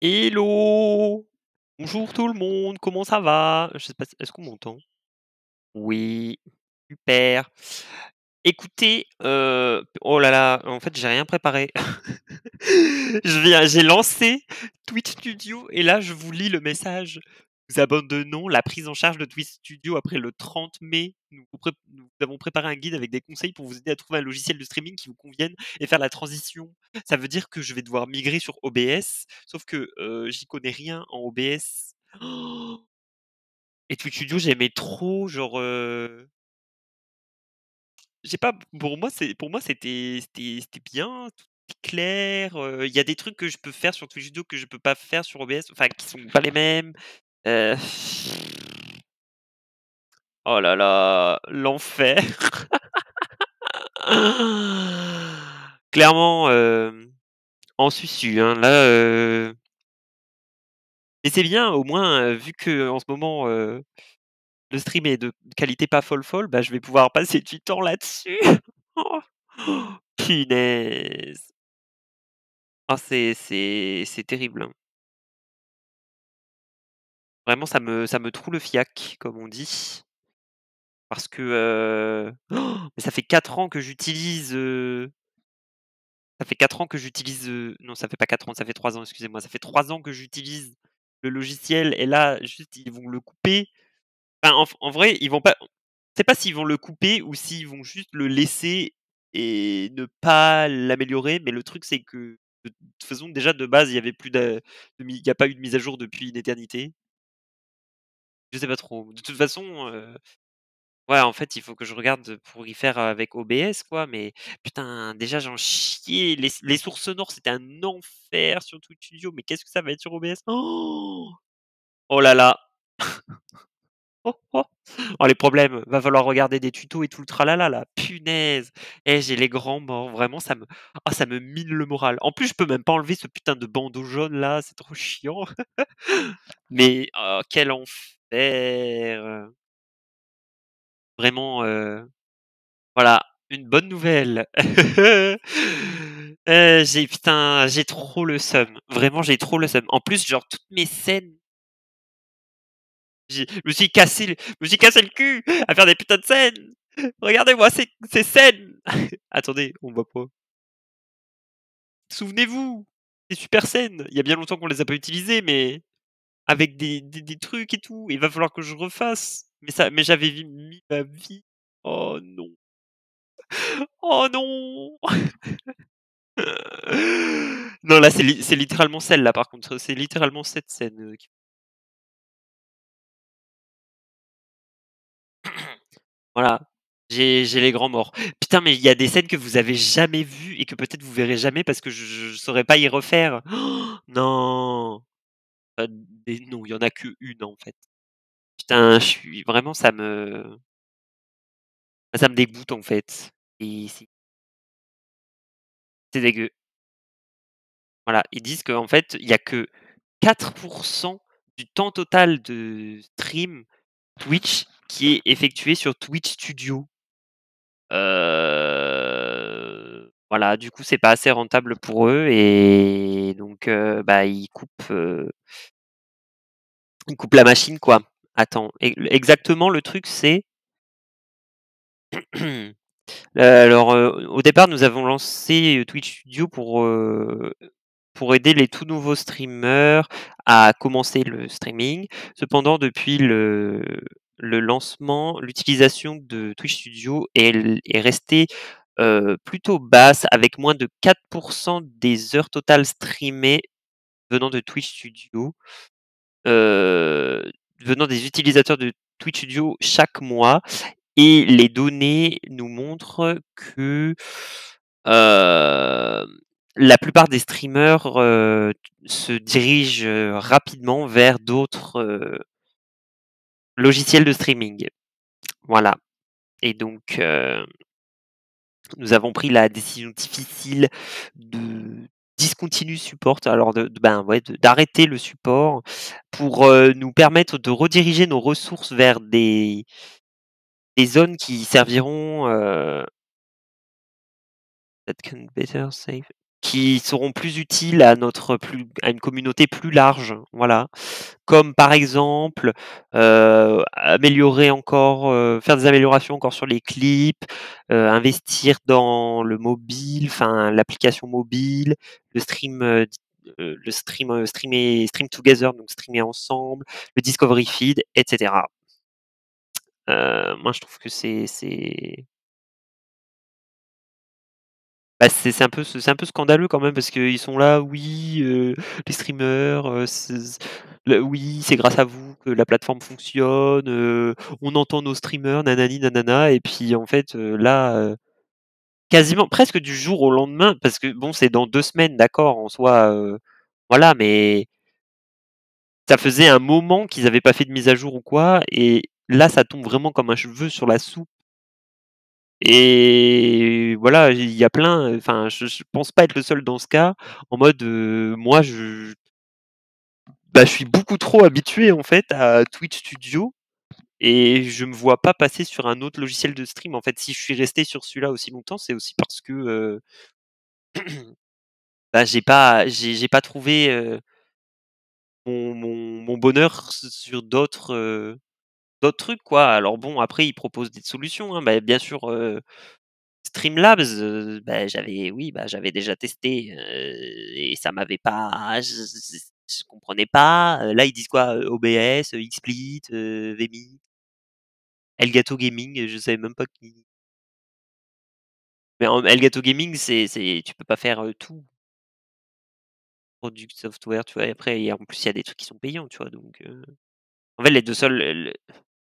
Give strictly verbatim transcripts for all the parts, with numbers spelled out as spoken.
Hello! Bonjour tout le monde, comment ça va? Je sais pas si est-ce qu'on m'entend? Oui, super. Écoutez, heu, oh là là, en fait, j'ai rien préparé. Je viens j'ai lancé Twitch Studio et là, je vous lis le message. Nous abandonnons la prise en charge de Twitch Studio après le trente mai. Nous vous prép nous avons préparé un guide avec des conseils pour vous aider à trouver un logiciel de streaming qui vous convienne et faire la transition. Ça veut dire que je vais devoir migrer sur O B S, sauf que, heu, j'y connais rien en O B S. Et Twitch Studio, j'aimais trop, genre, heu je sais pas, pour moi, c'est pour moi, c'était c'était c'était bien, tout est clair, heu, il y a des trucs que je peux faire sur Twitch Studio que je peux pas faire sur O B S, enfin qui sont pas les mêmes, heu oh là là, l'enfer. Clairement, hem, en susu, hein, là, heu mais c'est bien au moins, heu, vu qu'en ce moment, heu, le stream est de qualité pas folle folle, bah, je vais pouvoir passer du temps là-dessus. Punaise! Ah c'est c'est c'est terrible, hein. Vraiment ça me ça me troue le fiac, comme on dit. Parce que, heu, mais ça fait quatre ans que j'utilise, heu ça fait quatre ans que j'utilise, heu non ça fait pas quatre ans, ça fait trois ans, excusez-moi. Ça fait trois ans que j'utilise le logiciel et là, juste, ils vont le couper. Enfin, en f en vrai, ils vont pas je sais pas s'ils vont le couper ou s'ils vont juste le laisser et ne pas l'améliorer, mais le truc, c'est que, de toute façon, déjà, de base, il y avait plus de de mi il y a pas eu de mise à jour depuis une éternité. Je sais pas trop. De toute façon, heu, ouais, en fait, il faut que je regarde pour y faire avec O B S, quoi, mais putain, déjà, j'en chiais. Les s les sources sonores, c'était un enfer sur Twitch Studio, mais qu'est-ce que ça va être sur O B S? Oh là là! Oh les problèmes, va falloir regarder des tutos et tout le tralala là, punaise! Eh, j'ai les grands morts, vraiment ça me ah ça me mine le moral. En plus, je peux même pas enlever ce putain de bandeau jaune là, c'est trop chiant. Mais oh quel enfer! Vraiment, heu, voilà, une bonne nouvelle. Heu, j'ai putain, j'ai trop le seum. Vraiment, j'ai trop le seum. En plus, genre toutes mes scènes j'ai je me suis cassé le je me suis cassé le cul à faire des putains de scènes. Regardez-moi ces ces scènes. Attendez, on voit pas. Souvenez-vous, des super scènes. Il y a bien longtemps qu'on les a pas utilisées, mais avec des des des trucs et tout. Il va falloir que je refasse. Mais ça mais j'avais vi mis ma vie. Oh non. Oh non! Non, là, c'est li c'est littéralement celle-là, par contre, c'est littéralement cette scène, heu, qui voilà, j'ai j'ai les grands morts. Putain, mais il y a des scènes que vous avez jamais vues et que peut-être vous verrez jamais parce que je je saurais pas y refaire. Non! Heu, des non, il y en a qu'une en fait. Putain, je suis vraiment ça me bah, ça me dégoûte en fait et c'est c'est dégueu. Voilà, ils disent qu'en fait, il y a que quatre pour cent du temps total de stream Twitch qui est effectué sur Twitch Studio. Heu, voilà, du coup, c'est pas assez rentable pour eux et donc heu, bah, ils coupent, heu ils coupent la machine, quoi. Attends, e exactement, le truc, c'est heu, alors, heu, au départ, nous avons lancé, heu, Twitch Studio pour, heu, pour aider les tout nouveaux streamers à commencer le streaming. Cependant, depuis le le lancement, l'utilisation de Twitch Studio est l est restée, heu, plutôt basse avec moins de quatre pour cent des heures totales streamées venant de Twitch Studio, heu, venant des utilisateurs de Twitch Studio chaque mois et les données nous montrent que, hem, la plupart des streamers, heu, se dirigent, heu, rapidement vers d'autres, heu logiciels de streaming. Voilà et donc heu nous avons pris la décision difficile de discontinue support, alors de de ben, ouais, de d'arrêter le support pour, heu, nous permettre de rediriger nos ressources vers des des zones qui serviront, heu that can better save qui seront plus utiles à notre plus à une communauté plus large, voilà. Comme par exemple, heu, améliorer encore, heu, faire des améliorations encore sur les clips, heu, investir dans le mobile, enfin l'application mobile, le stream, heu, d heu, le stream, heu, streamer stream together, donc streamer ensemble, le discovery feed et cetera. Heu, moi je trouve que c'est c'est bah, c'est c'est un peu c'est un peu scandaleux quand même parce qu'ils sont là: «Oui, heu, les streamers, heu, c c le oui, c'est grâce à vous que la plateforme fonctionne, heu, on entend nos streamers nanani nanana» et puis en fait, heu, là, heu, quasiment presque du jour au lendemain parce que bon, c'est dans deux semaines, d'accord, en soi, heu, voilà, mais ça faisait un moment qu'ils avaient pas fait de mise à jour ou quoi et là, ça tombe vraiment comme un cheveu sur la soupe. Et voilà, il y a plein, enfin, je je pense pas être le seul dans ce cas, en mode, heu, moi je bah, je suis beaucoup trop habitué en fait à Twitch Studio et je me vois pas passer sur un autre logiciel de stream. En fait, si je suis resté sur celui-là aussi longtemps, c'est aussi parce que, heu, bah, j'ai pas j'ai j'ai pas trouvé, heu, mon mon mon bonheur s sur d'autres, heu, d'autres trucs quoi. Alors bon, après ils proposent des solutions, hein, bah, bien sûr, heu Streamlabs, heu, bah, j'avais oui, bah, j'avais déjà testé, heu et ça m'avait pas je je je comprenais pas, heu, là, ils disent quoi? Heu, O B S, heu, XSplit, heu, Vmix, Elgato Gaming, je savais même pas qui mais en Elgato Gaming, c'est c'est tu peux pas faire, heu, tout. Product Software, tu vois? Et après, et en plus, il y a des trucs qui sont payants, tu vois? Donc heu, en fait, les deux seuls, le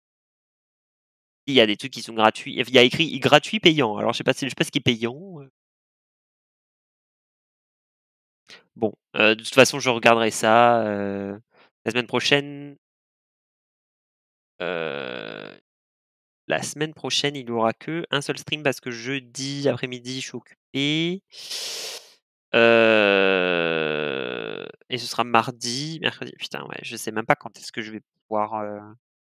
il y a des trucs qui sont gratuits. Il y a écrit gratuit, payant. Alors je sais pas si je sais pas ce qui est payant, heu, bon, heu, de toute façon, je regarderai ça, heu, la semaine prochaine. Heu, la semaine prochaine, il y aura que un seul stream parce que jeudi après-midi, je suis occupé. Heu et ce sera mardi, mercredi, putain, ouais, je sais même pas quand est-ce que je vais pouvoir, heu,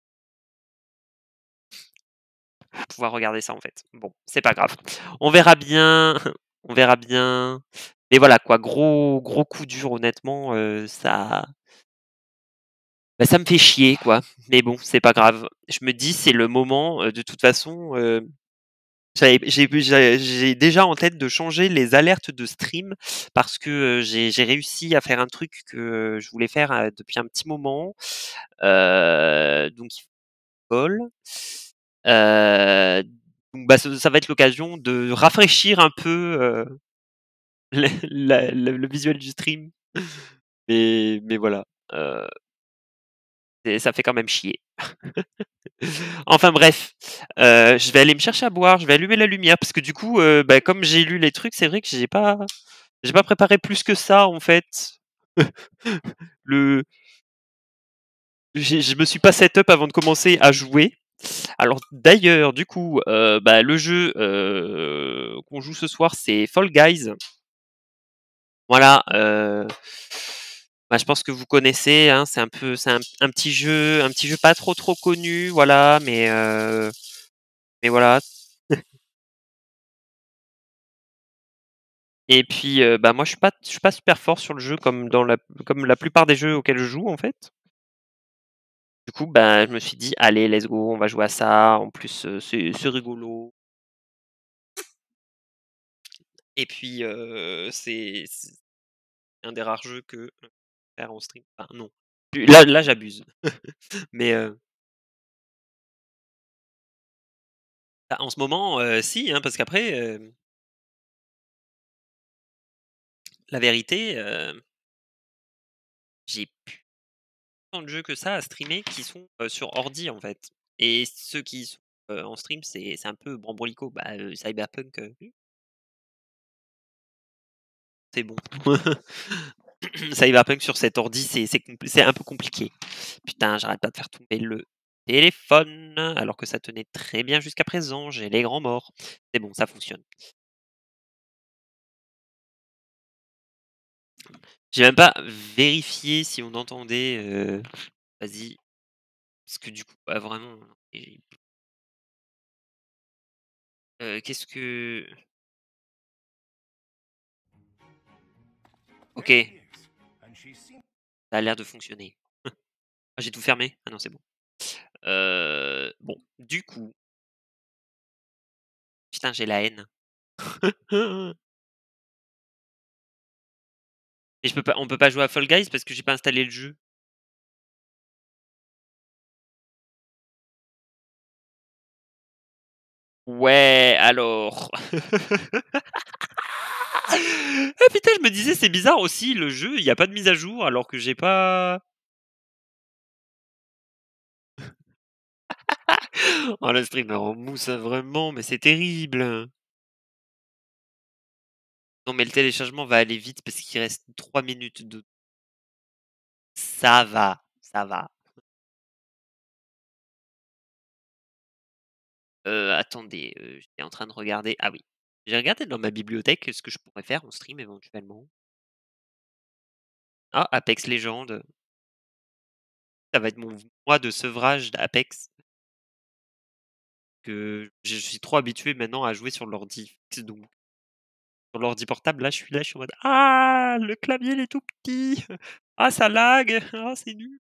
pouvoir regarder ça, en fait. Bon, c'est pas grave. On verra bien, on verra bien. Mais voilà quoi, gros gros coup dur honnêtement, heu, ça bah, ça me fait chier quoi. Mais bon, c'est pas grave. Je me dis: «C'est le moment», heu, de toute façon, heu J'avais j'ai j'ai j'ai déjà en tête de changer les alertes de stream parce que, heu, j'ai j'ai réussi à faire un truc que, heu, je voulais faire, heu, depuis un petit moment. Heu, donc il colle. Heu, donc bah, ce ça va être l'occasion de rafraîchir un peu, heu, le la le le visuel du stream. Mais mais voilà, heu, et ça fait quand même chier. Enfin bref, heu, je vais aller me chercher à boire, je vais allumer la lumière parce que du coup, heu, bah, comme j'ai lu les trucs, c'est vrai que j'ai pas j'ai pas préparé plus que ça en fait. Le j'ai je me suis pas set up avant de commencer à jouer. Alors d'ailleurs, du coup, heu, bah, le jeu, heu, qu'on joue ce soir, c'est Fall Guys. Voilà, heu, bah, je pense que vous connaissez, hein, c'est un peu c'est un un petit jeu un petit jeu pas trop, trop connu, voilà, mais heu, mais voilà. Et puis, heu, bah, moi je suis pas je suis pas super fort sur le jeu comme dans la comme la plupart des jeux auxquels je joue, en fait. Du coup, bah, je me suis dit: «Allez, let's go, on va jouer à ça. En plus, heu, c'est c'est rigolo» et puis, heu, c'est c'est un des rares jeux que, heu, faire en stream, enfin non, là là j'abuse, mais, heu, bah, en ce moment, heu, si, hein, parce qu'après, hem, la vérité, heu, j'ai plus tant de jeux que ça à streamer qui sont, heu, sur ordi, en fait et ceux qui sont, heu, en stream, c'est c'est un peu brambolico. Bah, heu, Cyberpunk, heu, c'est bon. Cyberpunk sur cet ordi, c'est c'est compl c'est un peu compliqué. Putain, j'arrête pas de faire tomber le téléphone, alors que ça tenait très bien jusqu'à présent, j'ai les grands morts. C'est bon, ça fonctionne. J'ai même pas vérifié si on entendait, heu, vas-y, parce que du coup, bah, vraiment et heu, qu'est-ce que OK. Ça a l'air de fonctionner. Ah, j'ai tout fermé? Ah non, c'est bon. Heu, bon, du coup putain, j'ai la haine. Et je peux pas on peut pas jouer à Fall Guys parce que j'ai pas installé le jeu? Ouais, alors. Ah putain, je me disais: «C'est bizarre aussi le jeu, il y a pas de mise à jour alors que j'ai pas». Oh le streamer en mousse, hein, vraiment, mais c'est terrible. Non, mais le téléchargement va aller vite parce qu'il reste trois minutes de ça va, ça va. Heu, attendez, heu, j'étais en train de regarder ah oui, j'ai regardé dans ma bibliothèque ce que je pourrais faire en stream éventuellement. Ah, Apex Legends. Ça va être mon mois de sevrage d'Apex. Que je suis trop habitué maintenant à jouer sur l'ordi fixe, donc sur l'ordi portable, là, je suis là, je suis en mode: «Ah! Le clavier, il est tout petit. Ah, ça lag. Ah, c'est nul».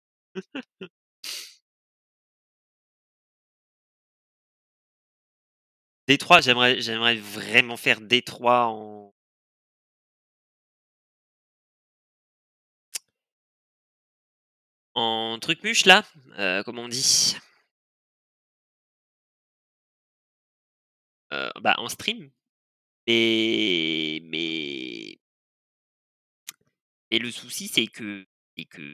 Détroit, j'aimerais j'aimerais vraiment faire Détroit en en truc-muche là, heu, comment on dit? Heu, bah, en stream. Mais mais et le souci, c'est que c'est que,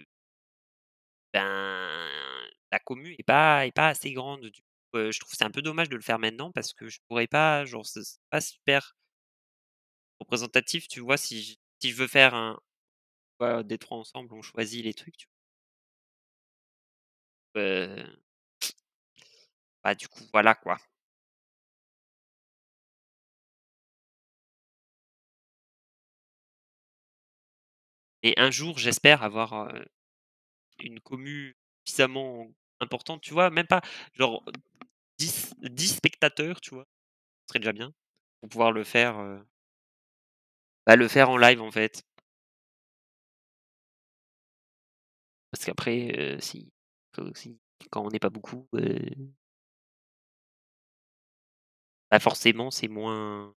ben, la commu est pas est pas assez grande. Du coup, heu, je trouve que c'est un peu dommage de le faire maintenant parce que je pourrais pas genre, c'est c'est pas super représentatif, tu vois? Si j si je veux faire un ouais, des trois ensemble, on choisit les trucs, tu heu, bah, du coup, voilà, quoi. Et un jour, j'espère avoir, heu, une commu suffisamment importante, tu vois? Même pas genre dix dix spectateurs, tu vois? Ce serait déjà bien pour pouvoir le faire, heu, bah, le faire en live, en fait. Parce qu'après, heu, si que si quand on n'est pas beaucoup, heu, bah, forcément, c'est moins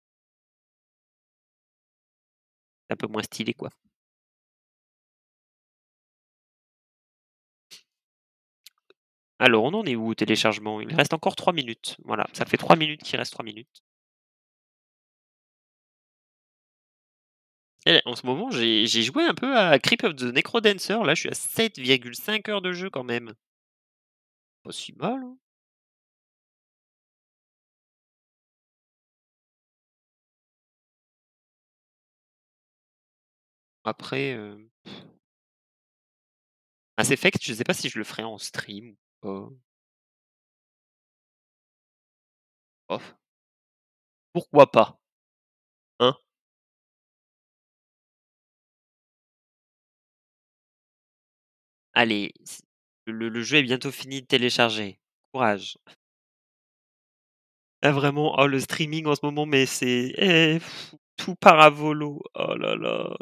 un peu moins stylé, quoi. Alors, on en est où au téléchargement? Il reste encore trois minutes. Voilà, ça fait trois minutes qu'il reste trois minutes. Et en ce moment, j'ai j'ai joué un peu à Creep of the Necrodancer. Là, je suis à sept virgule cinq heures de jeu quand même. Pas si mal, hein. Après, heu, Mass Effect, je sais pas si je le ferai en stream ou pas. Bof. Pourquoi pas? Hein? Allez, s le le jeu est bientôt fini de télécharger. Courage. Ah vraiment, oh le streaming en ce moment, mais c'est eh, pff, tout part à volo. Oh là là.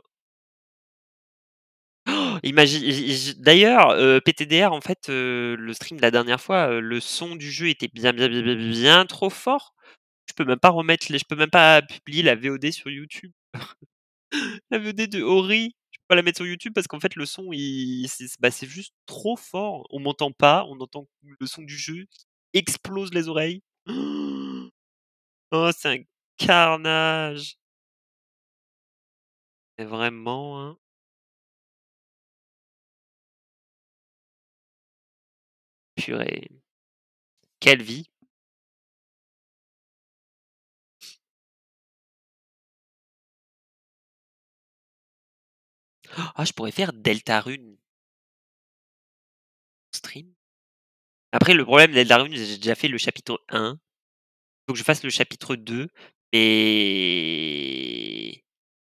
Imagine j j d'ailleurs, heu, P T D R en fait, heu, le stream de la dernière fois, heu, le son du jeu était bien, bien, bien, bien, bien trop fort. Je peux même pas remettre les je peux même pas publier la V O D sur YouTube. La V O D de Ori, je peux pas la mettre sur YouTube parce qu'en fait le son il c'est bah, c'est juste trop fort. On m'entend pas, on entend le son du jeu qui explose les oreilles. Oh, c'est un carnage. Mais vraiment, hein. Purée. Quelle vie. Ah, je pourrais faire Deltarune stream. Après le problème d'Eldarune, j'ai déjà fait le chapitre un. Faut que je fasse le chapitre deux mais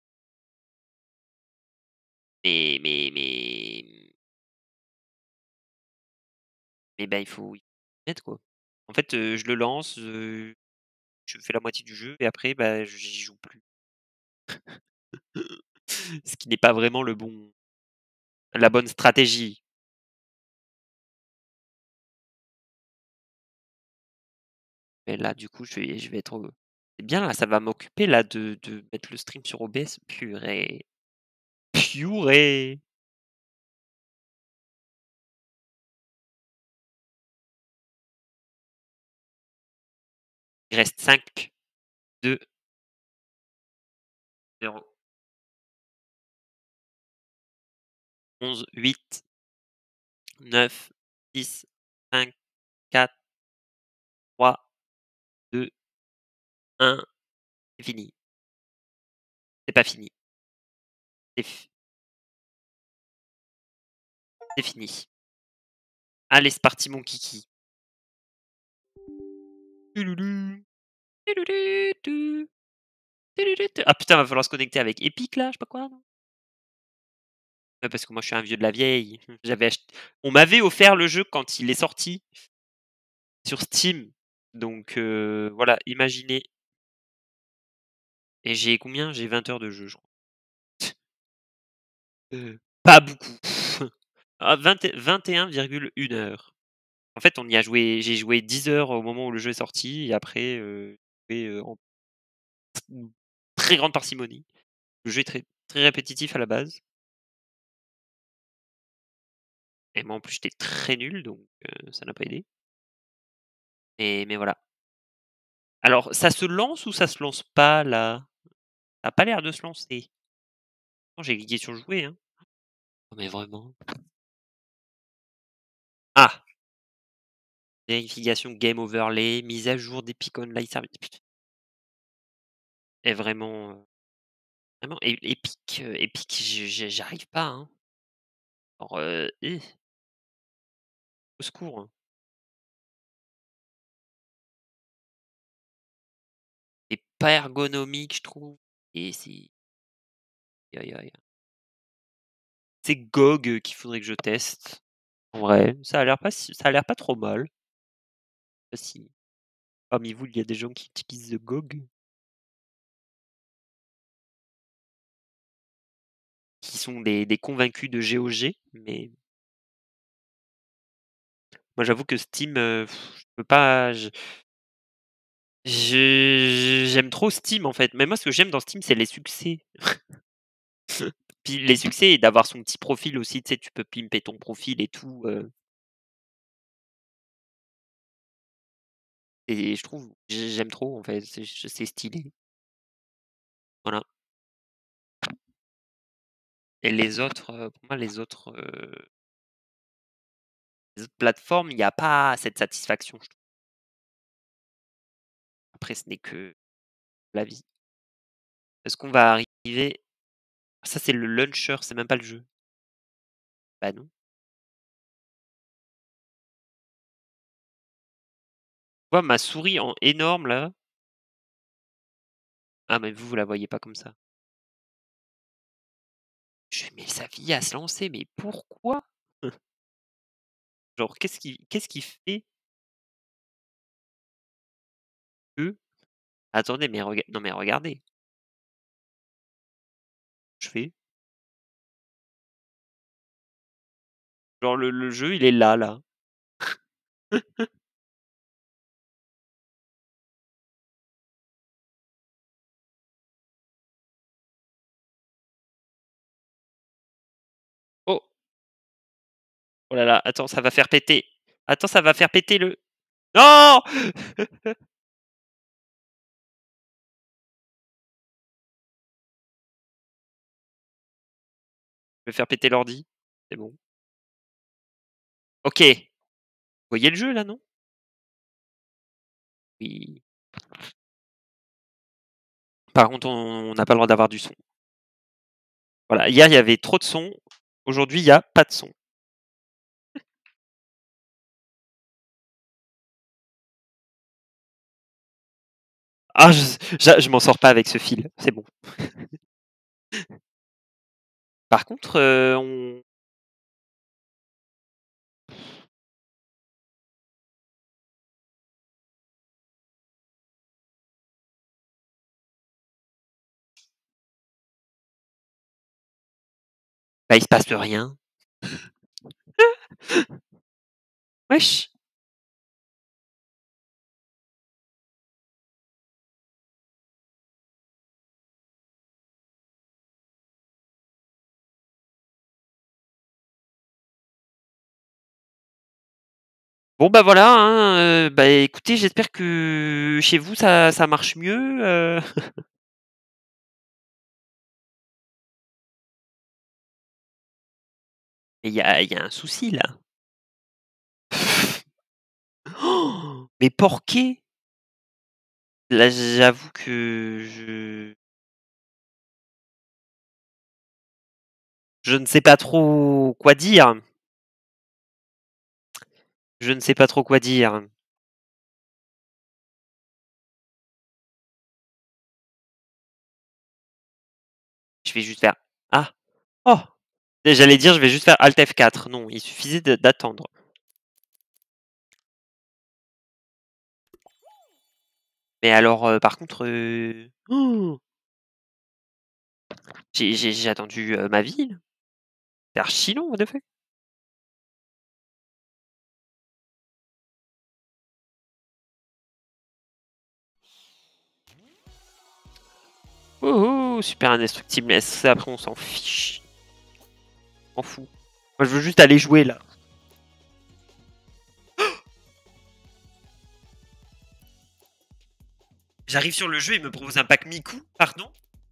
mais mais mais mais bah, il faut y mettre quoi. En fait, heu, je le lance, heu, je fais la moitié du jeu et après, bah, j'y joue plus. Ce qui n'est pas vraiment le bon la bonne stratégie. Mais là, du coup, je vais je vais être, heu c'est bien là, ça va m'occuper là de de mettre le stream sur O B S. Purée, purée! Il reste cinq deux zéro onze huit neuf six cinq quatre trois deux un c'est fini. C'est pas fini. C'est f c'est fini. Allez, c'est parti mon kiki. Touloulou. Toulouloutou. Toulouloutou. Ah putain, va falloir se connecter avec Epic là, je sais pas quoi, non? Ouais, parce que moi je suis un vieux de la vieille. J'avais ach on m'avait offert le jeu quand il est sorti sur Steam, donc heu, voilà, imaginez. Et j'ai combien? J'ai vingt heures de jeu, je crois. Heu, pas beaucoup. Ah vingt et vingt et un virgule une heures. En fait, on y a joué j'ai joué dix heures au moment où le jeu est sorti et après, heu, et heu, en très grande parcimonie. Le jeu est très très répétitif à la base et moi en plus j'étais très nul donc heu, ça n'a pas aidé. Mais mais voilà. Alors ça se lance ou ça se lance pas là? Ça a pas l'air de se lancer. Non, j'ai cliqué sur jouer, hein. Non mais vraiment. Ah! Vérification game overlay, mise à jour d'Epic Online Service. Putain, est vraiment, heu, vraiment E Epic, heu, Epic, je je j'arrive pas, hein. Alors, heu, eh, au secours, hein. C'est pas ergonomique, je trouve et c'est aïe, aïe. C'est G O G, heu, qu'il faudrait que je teste. En vrai, ça a l'air pas si ça a l'air pas trop mal. Je sais pas si parmi vous, il y a des gens qui utilisent G O G? Qui sont des des convaincus de G O G, mais moi j'avoue que Steam, heu, je peux pas je je j'aime trop Steam, en fait. Mais moi, ce que j'aime dans Steam, c'est les succès. Puis les succès et d'avoir son petit profil aussi, tu sais, tu peux pimper ton profil et tout, heu et je trouve j'ai j'aime trop, en fait, c'est c'est stylé. Voilà et les autres, heu, pour moi, les autres, heu, les autres plateformes, il y a pas cette satisfaction, je trouve. Après, ce n'est que la vie. Est-ce qu'on va arriver ça, c'est le launcher, c'est même pas le jeu. Bah, non. Tu vois ma souris en énorme là? Ah mais vous, vous la voyez pas comme ça. Je fais: «Mais ça vient à se lancer, mais pourquoi?» Genre qu'est-ce qui qu'est-ce qui fait que attendez, mais rega non mais regardez. Je fais genre le le jeu, il est là, là. Oh! Oh là là, attends, ça va faire péter. Attends, ça va faire péter le non! Je vais faire péter l'ordi. C'est bon. OK. Vous voyez le jeu là, non? Oui. Par contre, on n'a pas le droit d'avoir du son. Voilà, hier, il y avait trop de son. Aujourd'hui, il y a pas de son. Ah, je j'a je m'en sors pas avec ce fil, c'est bon. Par contre, heu, on Bah, il se passe rien. Wesh! Bon, bah, voilà, hein, heu, bah, écoutez, j'espère que chez vous ça ça marche mieux, heu Mais il y a il y a un souci là. Mais Porqué? Là, j'avoue que je je ne sais pas trop quoi dire. Je ne sais pas trop quoi dire. Je vais juste faire: «Ah! Oh!» et j'allais dire: «Je vais juste faire alt F quatre». Non, il suffisait de d'attendre. Mais alors, heu, par contre, heu, j'ai j'ai j'ai attendu, heu, ma vie. C'est archi long, what the fuck? Oh oh! Super indestructible, mais ça après on s'en fiche. On m'en fous. Moi je veux juste aller jouer là. J'arrive sur le jeu, il me propose un pack Miku, pardon?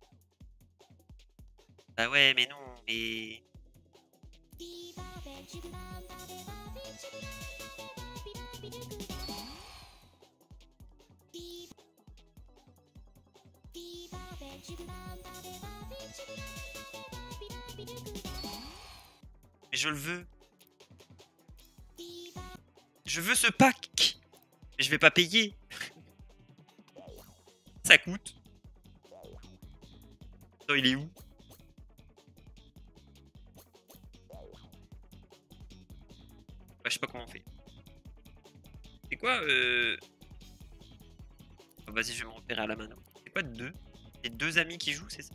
Bah ouais, mais non, mais mais je le veux. Je veux ce pack! Mais je vais pas payer. Ça coûte. Attends, il est où? Bah, je sais pas comment on fait. C'est quoi, heu oh, vas-y, je vais me repérer à la main. C'est quoi deux? C'est deux amis qui jouent, c'est ça?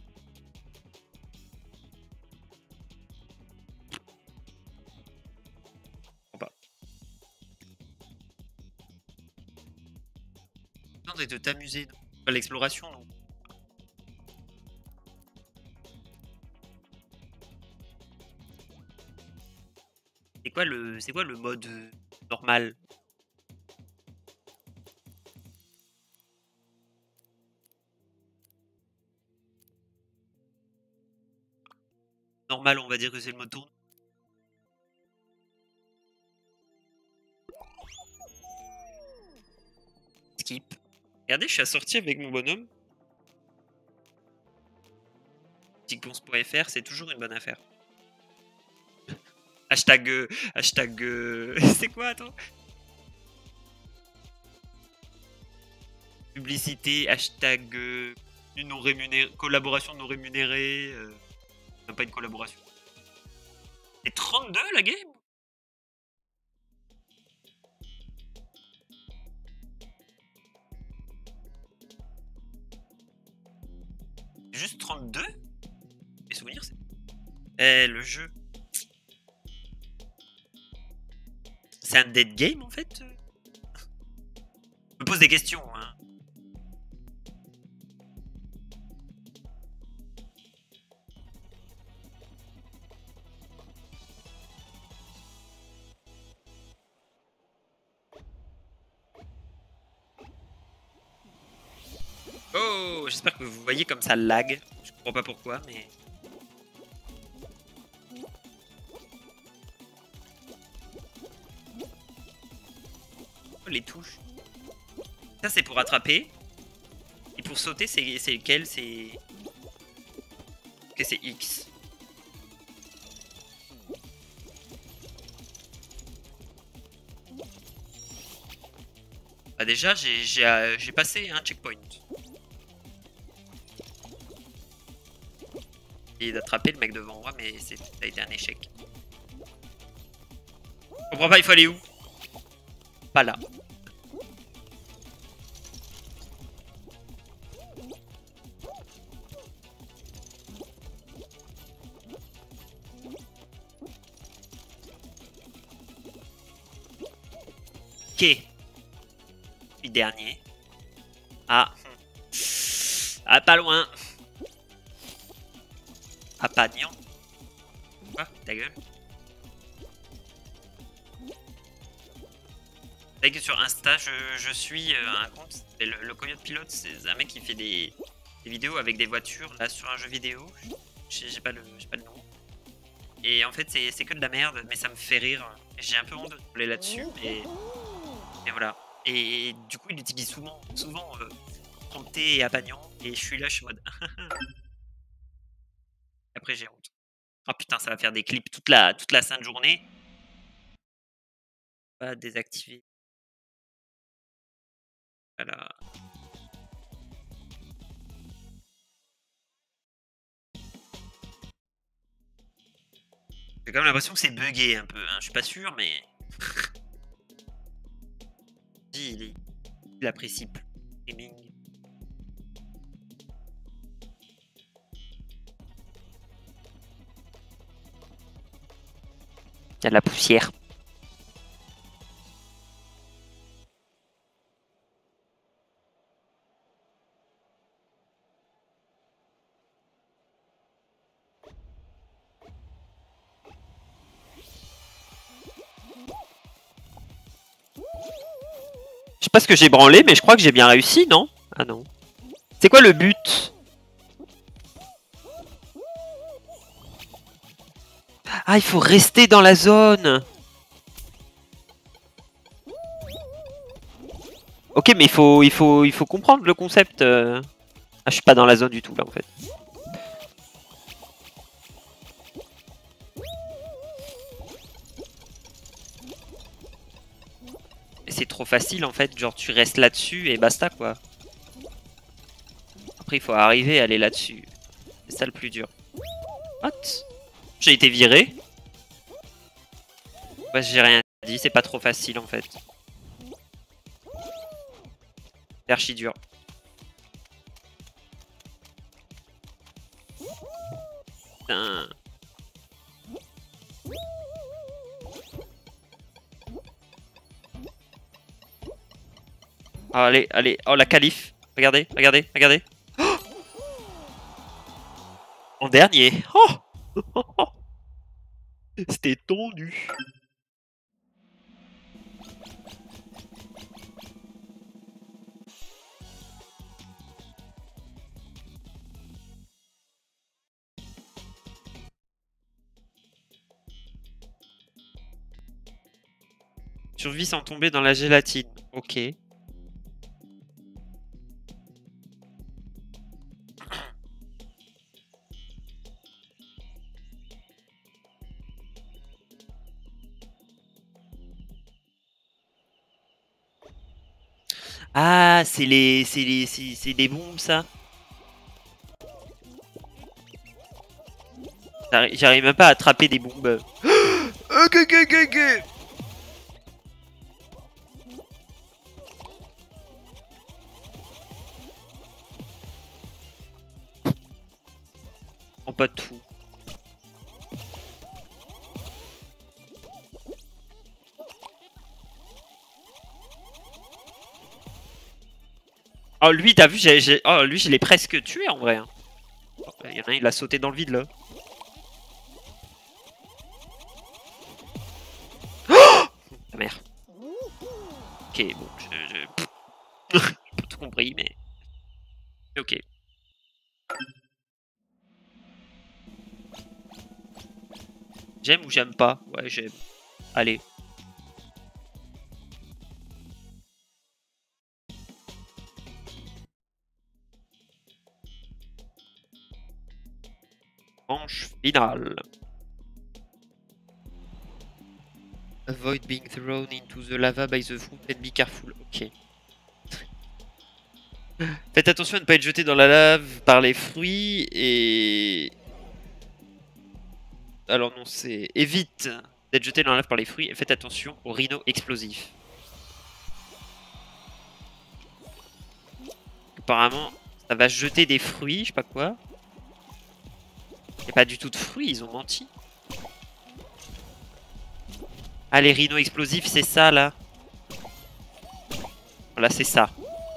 Je comprends pas. Non, c'est de t'amuser, pas l'exploration, non? C'est quoi le c'est quoi le mode, heu, normal? Normal, on va dire que c'est le mode tournoi. Skip. Regardez, je suis assorti avec mon bonhomme. Tickbons point F R, c'est toujours une bonne affaire. Hashtag, heu, hashtag, heu, c'est quoi, attends? Publicité, hashtag, heu, non rémunéré collaboration non rémunérée, heu, même pas une collaboration. C'est trente-deux la game? Juste trente-deux? Mes souvenirs, c'est eh, le jeu. C'est un dead game en fait, heu? Je me pose des questions, hein. Oh! J'espère que vous voyez comme ça lag. Je comprends pas pourquoi, mais oh, les touches. Ça, c'est pour attraper. Et pour sauter, c'est c'est lequel? C'est OK, c'est X. Bah, déjà, j'ai j'ai, heu, j'ai passé un checkpoint. Et d'attraper le mec devant moi, mais c'est ça a été un échec. Je comprends pas, il faut aller où? Pas là. Ok. Puis dernier. Ah. Ah, pas loin. Ah, pas niant. Quoi? Ta gueule. C'est vrai que sur Insta, je, je suis euh, un compte, c'est le, le Coyote Pilote, c'est un mec qui fait des, des vidéos avec des voitures, là, sur un jeu vidéo. J'ai pas, le, pas le nom. Et en fait, c'est que de la merde, mais ça me fait rire. J'ai un peu honte de troller là-dessus, et, et voilà. Et, et du coup, il utilise souvent, souvent euh, Prompté et Apagnon, et je suis là, je suis en mode... Après, j'ai honte. Oh putain, ça va faire des clips toute la, toute la sainte journée. Pas désactiver. Voilà. J'ai quand même l'impression que c'est bugué un peu, hein. Je suis pas sûr, mais... il, est... il apprécie plus le streaming. Il y a de la poussière. Je sais pas ce que j'ai branlé, mais je crois que j'ai bien réussi, non? Ah non. C'est quoi le but? Ah, il faut rester dans la zone. Ok, mais il faut, il faut, il faut comprendre le concept. Ah, je suis pas dans la zone du tout là en fait. C'est trop facile en fait, genre tu restes là-dessus et basta quoi. Après il faut arriver à aller là-dessus. C'est ça le plus dur. What? J'ai été viré. Ouais, j'ai rien dit, c'est pas trop facile en fait. C'est archi dur. Putain. Oh, allez, allez, oh la qualif. Regardez, regardez, regardez. Oh, en dernier. Oh. C'était tendu. Survie sans tomber dans la gélatine. Ok. Ah, c'est les, c'est les, c'est des bombes ça. J'arrive même pas à attraper des bombes. Ok, ok, ok, ok. Oh, pas tout. Oh lui, t'as vu, j'ai, oh lui, je l'ai presque tué en vrai. Hein. Oh, il y en a un, il a sauté dans le vide là. Oh ta mère. Ok, bon, je, je... j'ai pas tout compris, mais ok. J'aime ou j'aime pas? Ouais, j'aime. Allez. Manche finale. Avoid being thrown into the lava by the fruit and be careful. Ok. Faites attention à ne pas être jeté dans la lave par les fruits et... Alors non, c'est... Évite d'être jeté dans la lave par les fruits et faites attention aux rhinos explosifs. Apparemment, ça va jeter des fruits, je sais pas quoi. Il n'y a pas du tout de fruits, ils ont menti. Ah, les rhinos explosifs, c'est ça, là. Voilà, c'est ça.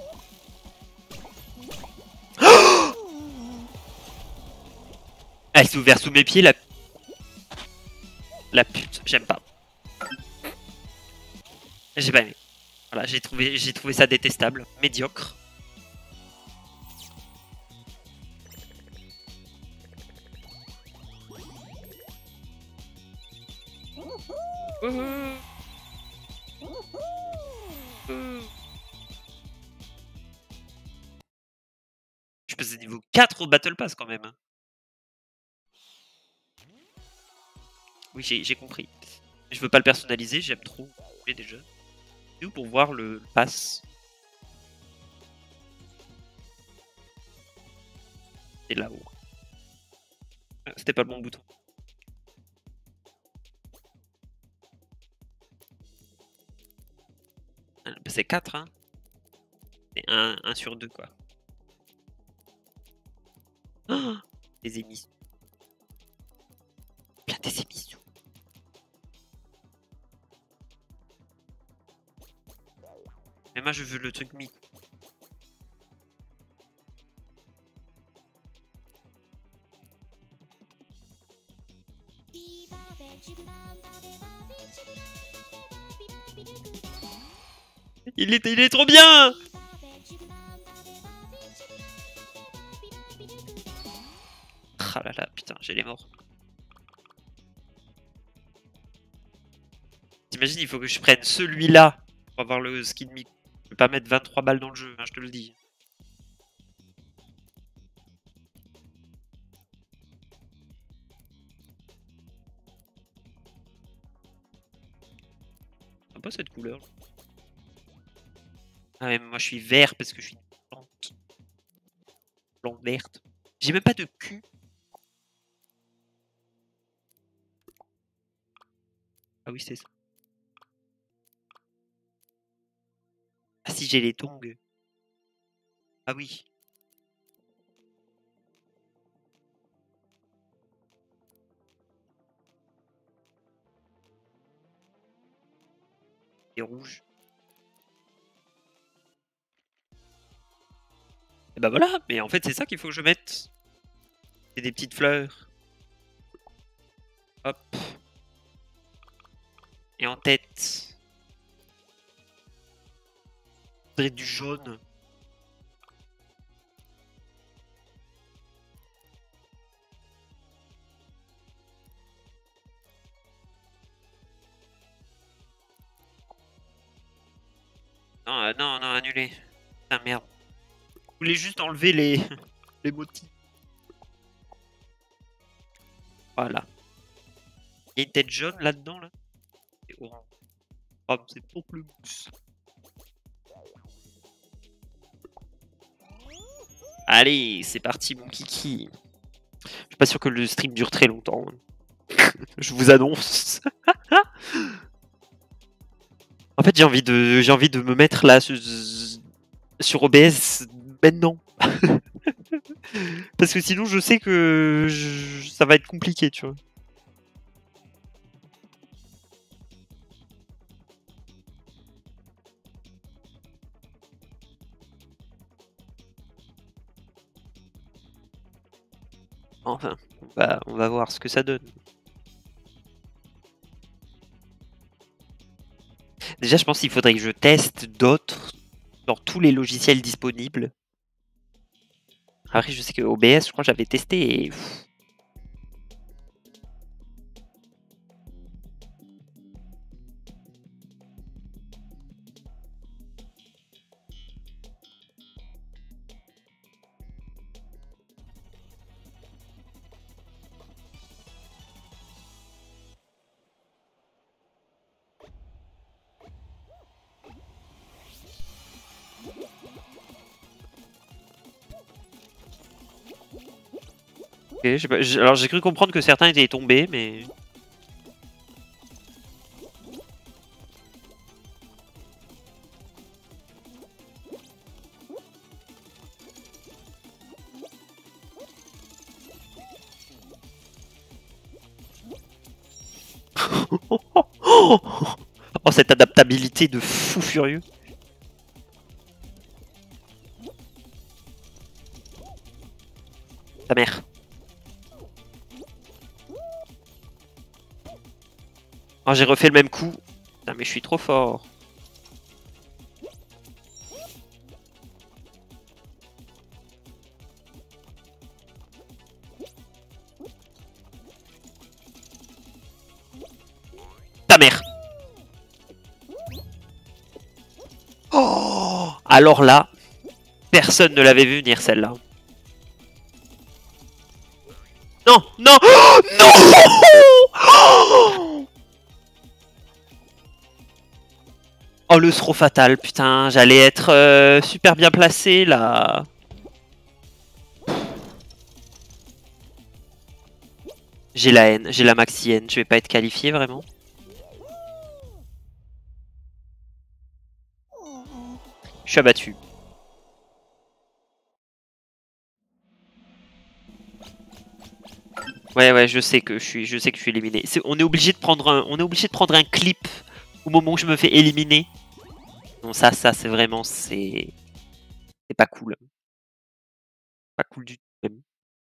Elle s'est ouverte sous mes pieds, la... La pute, j'aime pas. J'ai pas aimé. Voilà, j'ai trouvé, j'ai trouvé ça détestable, médiocre. Je passais niveau quatre au Battle Pass quand même. Oui, j'ai compris. Je veux pas le personnaliser, j'aime trop jouer déjà. C'est où pour voir le, le pass? C'est là-haut. C'était pas le bon bouton. C'est quatre, hein. C'est un, un sur deux, quoi. Oh, des émissions. Plein des émissions. Mais moi, je veux le truc mi. Il est, il est trop bien! Ah là là, putain, j'ai les morts. T'imagines, il faut que je prenne celui-là pour avoir le skin mi. Je peux pas mettre vingt-trois balles dans le jeu, hein, je te le dis. J'aime pas cette couleur. Ah mais moi je suis vert parce que je suis une plante. Plante verte. J'ai même pas de cul. Ah oui, c'est ça. Ah si, j'ai les tongs. Ah oui. Et rouge. Et bah voilà, mais en fait c'est ça qu'il faut que je mette. C'est des petites fleurs. Hop. Et en tête. Faudrait du jaune. Non, euh, non, non, annulé. Putain, merde. Je voulais juste enlever les, les motifs. Voilà. Il y a une tête jaune là-dedans, là. C'est orange. Oh, c'est pour plus mousse. Allez, c'est parti, mon kiki. Je suis pas sûr que le stream dure très longtemps. Je vous annonce. En fait, j'ai envie de, j'ai envie de me mettre là sur, sur O B S maintenant. Parce que sinon, je sais que je, ça va être compliqué, tu vois. Enfin, on va, on va voir ce que ça donne. Déjà, je pense qu'il faudrait que je teste d'autres dans tous les logiciels disponibles. Après, je sais que O B S, je crois que j'avais testé et... Pff. Okay, pas, alors j'ai cru comprendre que certains étaient tombés, mais... Oh, cette adaptabilité de fou furieux. Ta mère. Oh, j'ai refait le même coup. Putain, mais je suis trop fort. Ta mère. Oh, alors là, personne ne l'avait vu venir celle-là. Non, non, oh, non. Oh, oh le throw fatal, putain, j'allais être euh, super bien placé là. J'ai la haine, j'ai la maxi haine, je vais pas être qualifié vraiment. Je suis abattu. Ouais ouais, je sais que je suis je sais que je suis éliminé. Est, on est obligé de prendre un on est obligé de prendre un clip au moment où je me fais éliminer. Non ça ça c'est vraiment c'est c'est pas cool. Pas cool du tout même.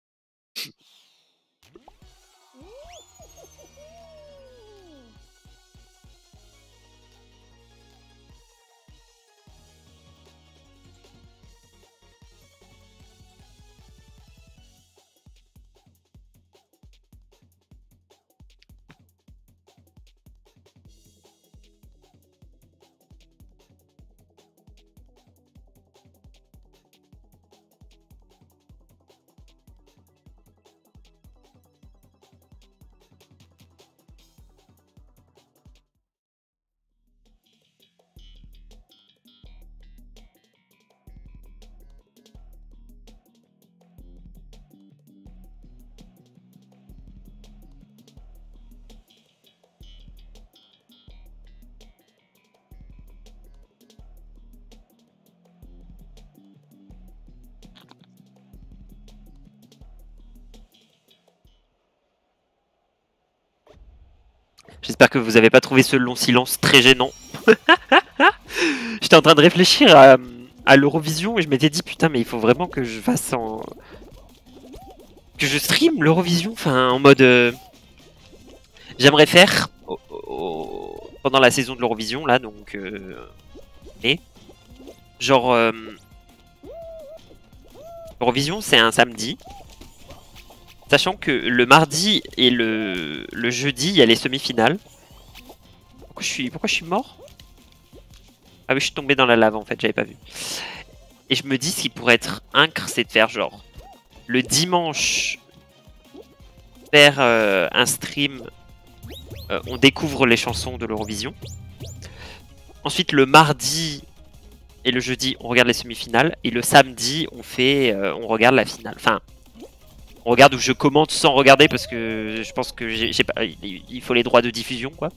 J'espère que vous avez pas trouvé ce long silence très gênant. J'étais en train de réfléchir à, à l'Eurovision et je m'étais dit putain mais il faut vraiment que je fasse en... que je stream l'Eurovision, enfin en mode... Euh... J'aimerais faire au, au, pendant la saison de l'Eurovision là donc... Euh... Et genre... Euh... L'Eurovision c'est un samedi. Sachant que le mardi et le, le jeudi il y a les semi-finales. Pourquoi je suis, pourquoi je suis mort? Ah oui, je suis tombé dans la lave en fait, j'avais pas vu. Et je me dis ce qui pourrait être incre, c'est de faire genre le dimanche faire euh, un stream, euh, on découvre les chansons de l'Eurovision. Ensuite le mardi et le jeudi on regarde les semi-finales et le samedi on fait, euh, on regarde la finale. Enfin, on regarde où je commente sans regarder parce que je pense que j'ai pas, il faut les droits de diffusion quoi.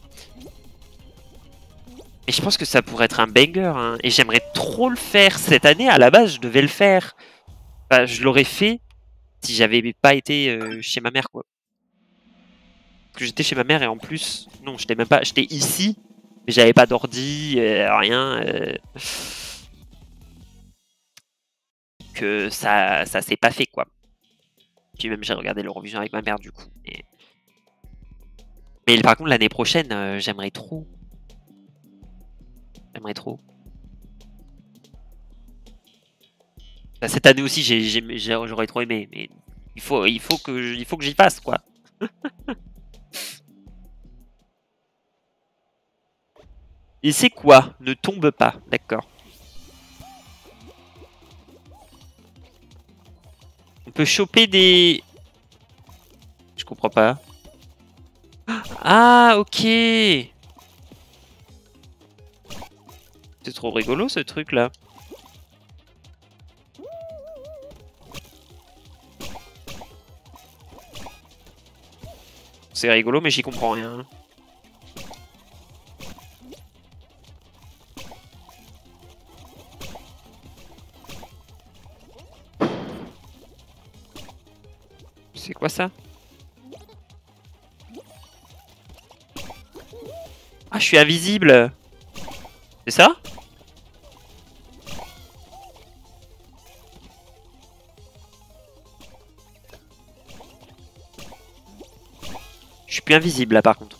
Et je pense que ça pourrait être un banger, hein. Et j'aimerais trop le faire cette année. À la base, je devais le faire. Enfin, je l'aurais fait si j'avais pas été euh, chez ma mère, quoi. Parce que j'étais chez ma mère et en plus, non, j'étais même pas, j'étais ici, mais j'avais pas d'ordi, euh, rien. Euh... Que ça, ça s'est pas fait, quoi. Puis même j'ai regardé l'Eurovision avec ma mère, du coup. Et... Mais par contre, l'année prochaine, euh, j'aimerais trop. J'aimerais trop. Bah, cette année aussi, j'aurais trop aimé, mais il faut, il faut que, il faut que j'y passe, quoi. Et c'est quoi? Ne tombe pas, d'accord. On peut choper des... Je comprends pas. Ah, ok. C'est trop rigolo ce truc là. C'est rigolo mais j'y comprends rien. C'est quoi ça? Ah, je suis invisible. C'est ça? Je suis plus invisible là par contre.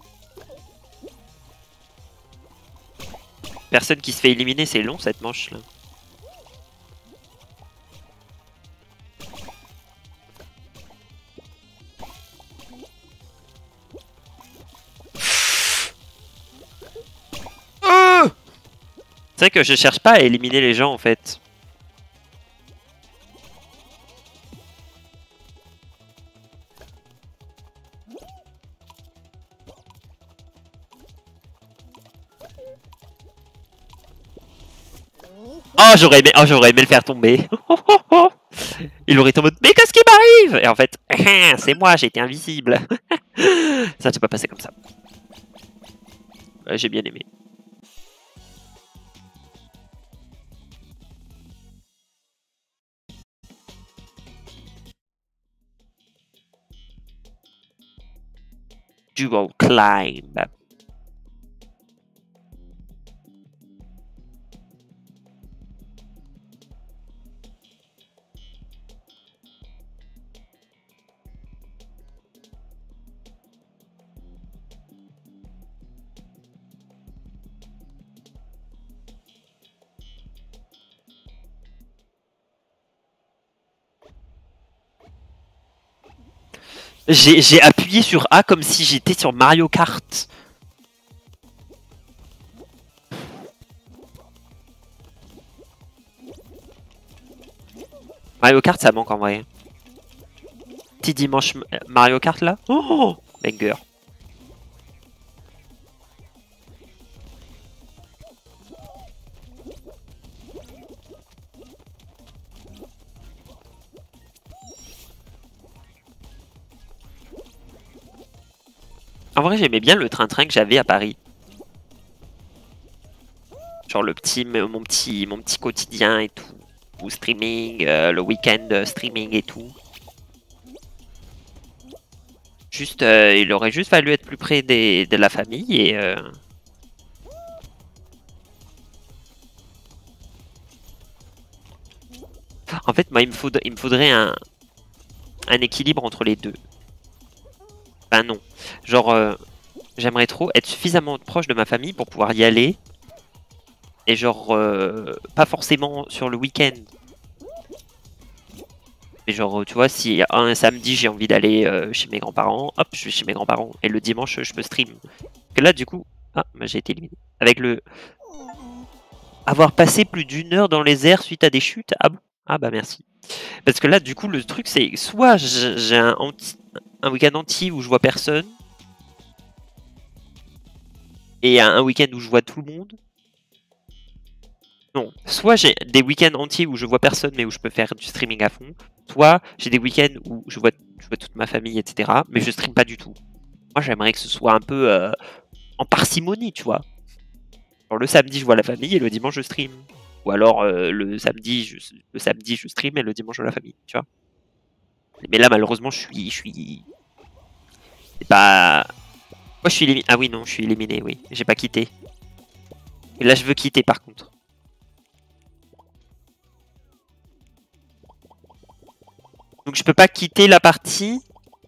Personne qui se fait éliminer, c'est long cette manche là. C'est vrai que je cherche pas à éliminer les gens en fait. Oh j'aurais aimé, oh, j'aurais aimé le faire tomber. Il aurait été en mode mais qu'est-ce qui m'arrive? Et en fait, c'est moi, j'ai été invisible. Ça s'est pas passé comme ça. Ouais, j'ai bien aimé. Dual climb. J'ai appuyé sur A comme si j'étais sur Mario Kart. Mario Kart, ça manque en vrai. Petit dimanche Mario Kart là. Oh, banger. En vrai, j'aimais bien le train-train que j'avais à Paris. Genre le petit, mon petit, mon petit quotidien et tout. Ou streaming, euh, le week-end streaming et tout. Juste, euh, il aurait juste fallu être plus près des, de la famille et... Euh... En fait, moi, il me, faudrait, il me faudrait un, un équilibre entre les deux. Ben non. Genre, euh, j'aimerais trop être suffisamment proche de ma famille pour pouvoir y aller. Et genre, euh, pas forcément sur le week-end. Mais genre, tu vois, si un samedi j'ai envie d'aller euh, chez mes grands-parents, hop, je vais chez mes grands-parents. Et le dimanche, je peux stream. Que là, du coup... Ah, bah, j'ai été éliminé. Avec le... Avoir passé plus d'une heure dans les airs suite à des chutes. Ah bon? Ah bah merci. Parce que là, du coup, le truc, c'est soit j'ai un, un week-end entier où je vois personne, et un week-end où je vois tout le monde. Non, soit j'ai des week-ends entiers où je vois personne, mais où je peux faire du streaming à fond, soit j'ai des week-ends où je vois, je vois toute ma famille, et cetera, mais je stream pas du tout. Moi, j'aimerais que ce soit un peu euh, en parcimonie, tu vois. Genre, le samedi, je vois la famille, et le dimanche, je stream. Ou alors, euh, le, samedi, je, le samedi, je stream, et le dimanche, je vois la famille, tu vois. Mais là, malheureusement, je suis... Je suis... C'est pas... Moi, je suis éliminé. Ah oui, non, je suis éliminé, oui. J'ai pas quitté. Et là, je veux quitter, par contre. Donc, je peux pas quitter la partie.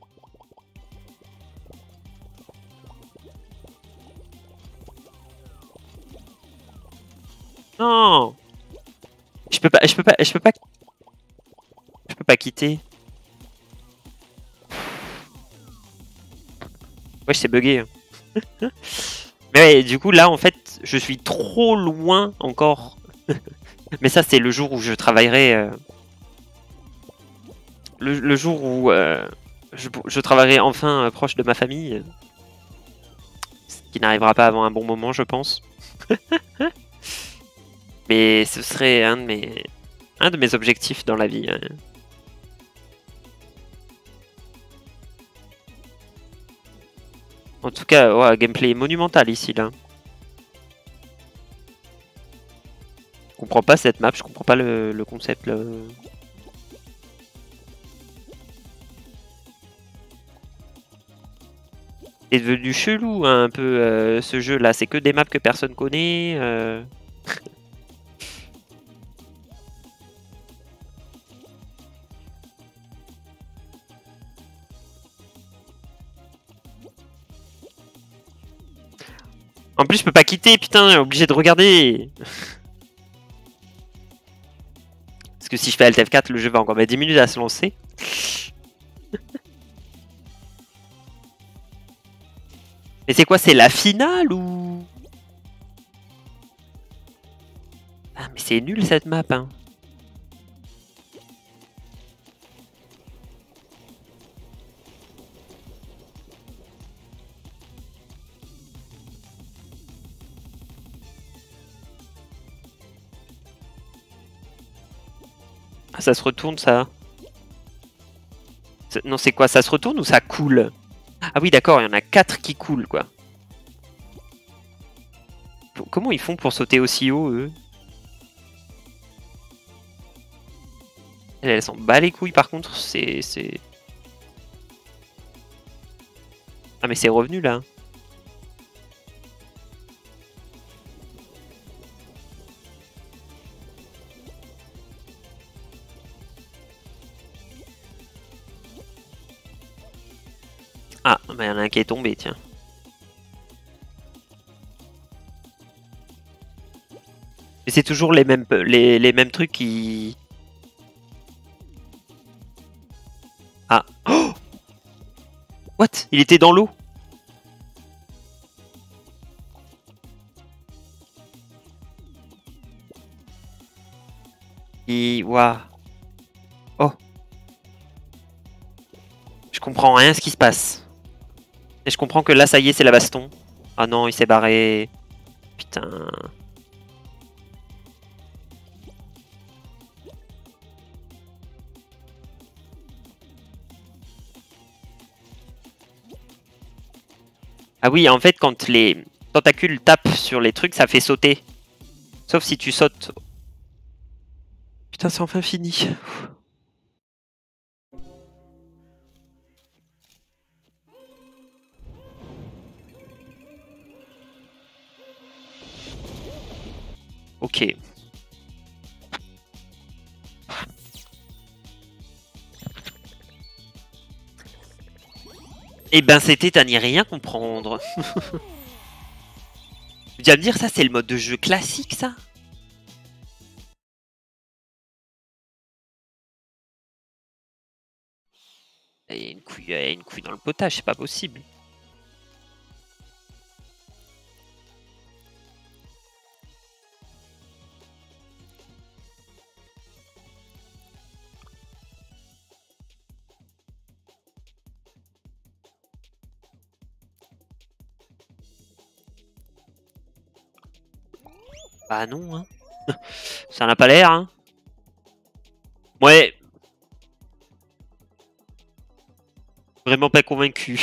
Non. Je peux pas... Je peux pas... Je peux pas... Je peux pas quitter. Ouais, c'est bugué. Mais ouais, du coup, là, en fait, je suis trop loin encore. Mais ça, c'est le jour où je travaillerai... Euh... Le, le, jour où euh, je, je travaillerai enfin euh, proche de ma famille. Euh... Ce qui n'arrivera pas avant un bon moment, je pense. Mais ce serait un de mes, un de mes objectifs dans la vie. Hein. En tout cas, ouais, gameplay monumental ici, là. Je comprends pas cette map, je comprends pas le, le concept, là. C'est devenu chelou, hein, un peu, euh, ce jeu-là. C'est que des maps que personne connaît. Euh... En plus, je peux pas quitter, putain, obligé de regarder. Parce que si je fais Alt F quatre, le jeu va encore mettre dix minutes à se lancer. Mais c'est quoi, c'est la finale ou... Ah, mais c'est nul cette map, hein. Ah, ça se retourne, ça. Non, c'est quoi, ça se retourne ou ça coule? Ah oui, d'accord, il y en a quatre qui coulent, quoi. Comment ils font pour sauter aussi haut, eux? Elle, elle s'en bat les couilles, par contre, c'est... Ah, mais c'est revenu, là. Ah, mais il y en a un qui est tombé, tiens. Et c'est toujours les mêmes, les, les mêmes trucs qui... Ah. Oh, what? Il était dans l'eau? Et... Waouh. Oh. Je comprends rien ce qui se passe. Et je comprends que là, ça y est, c'est la baston. Ah non, il s'est barré. Putain. Ah oui, en fait, quand les tentacules tapent sur les trucs, ça fait sauter. Sauf si tu sautes. Putain, c'est enfin fini. Ok. Eh ben, c'était à n'y rien comprendre. Tu vas me dire, ça, c'est le mode de jeu classique, ça? Il y a une couille, il y a une couille dans le potage, c'est pas possible. Bah non, hein. Ça n'a pas l'air, hein. Ouais. Vraiment pas convaincu.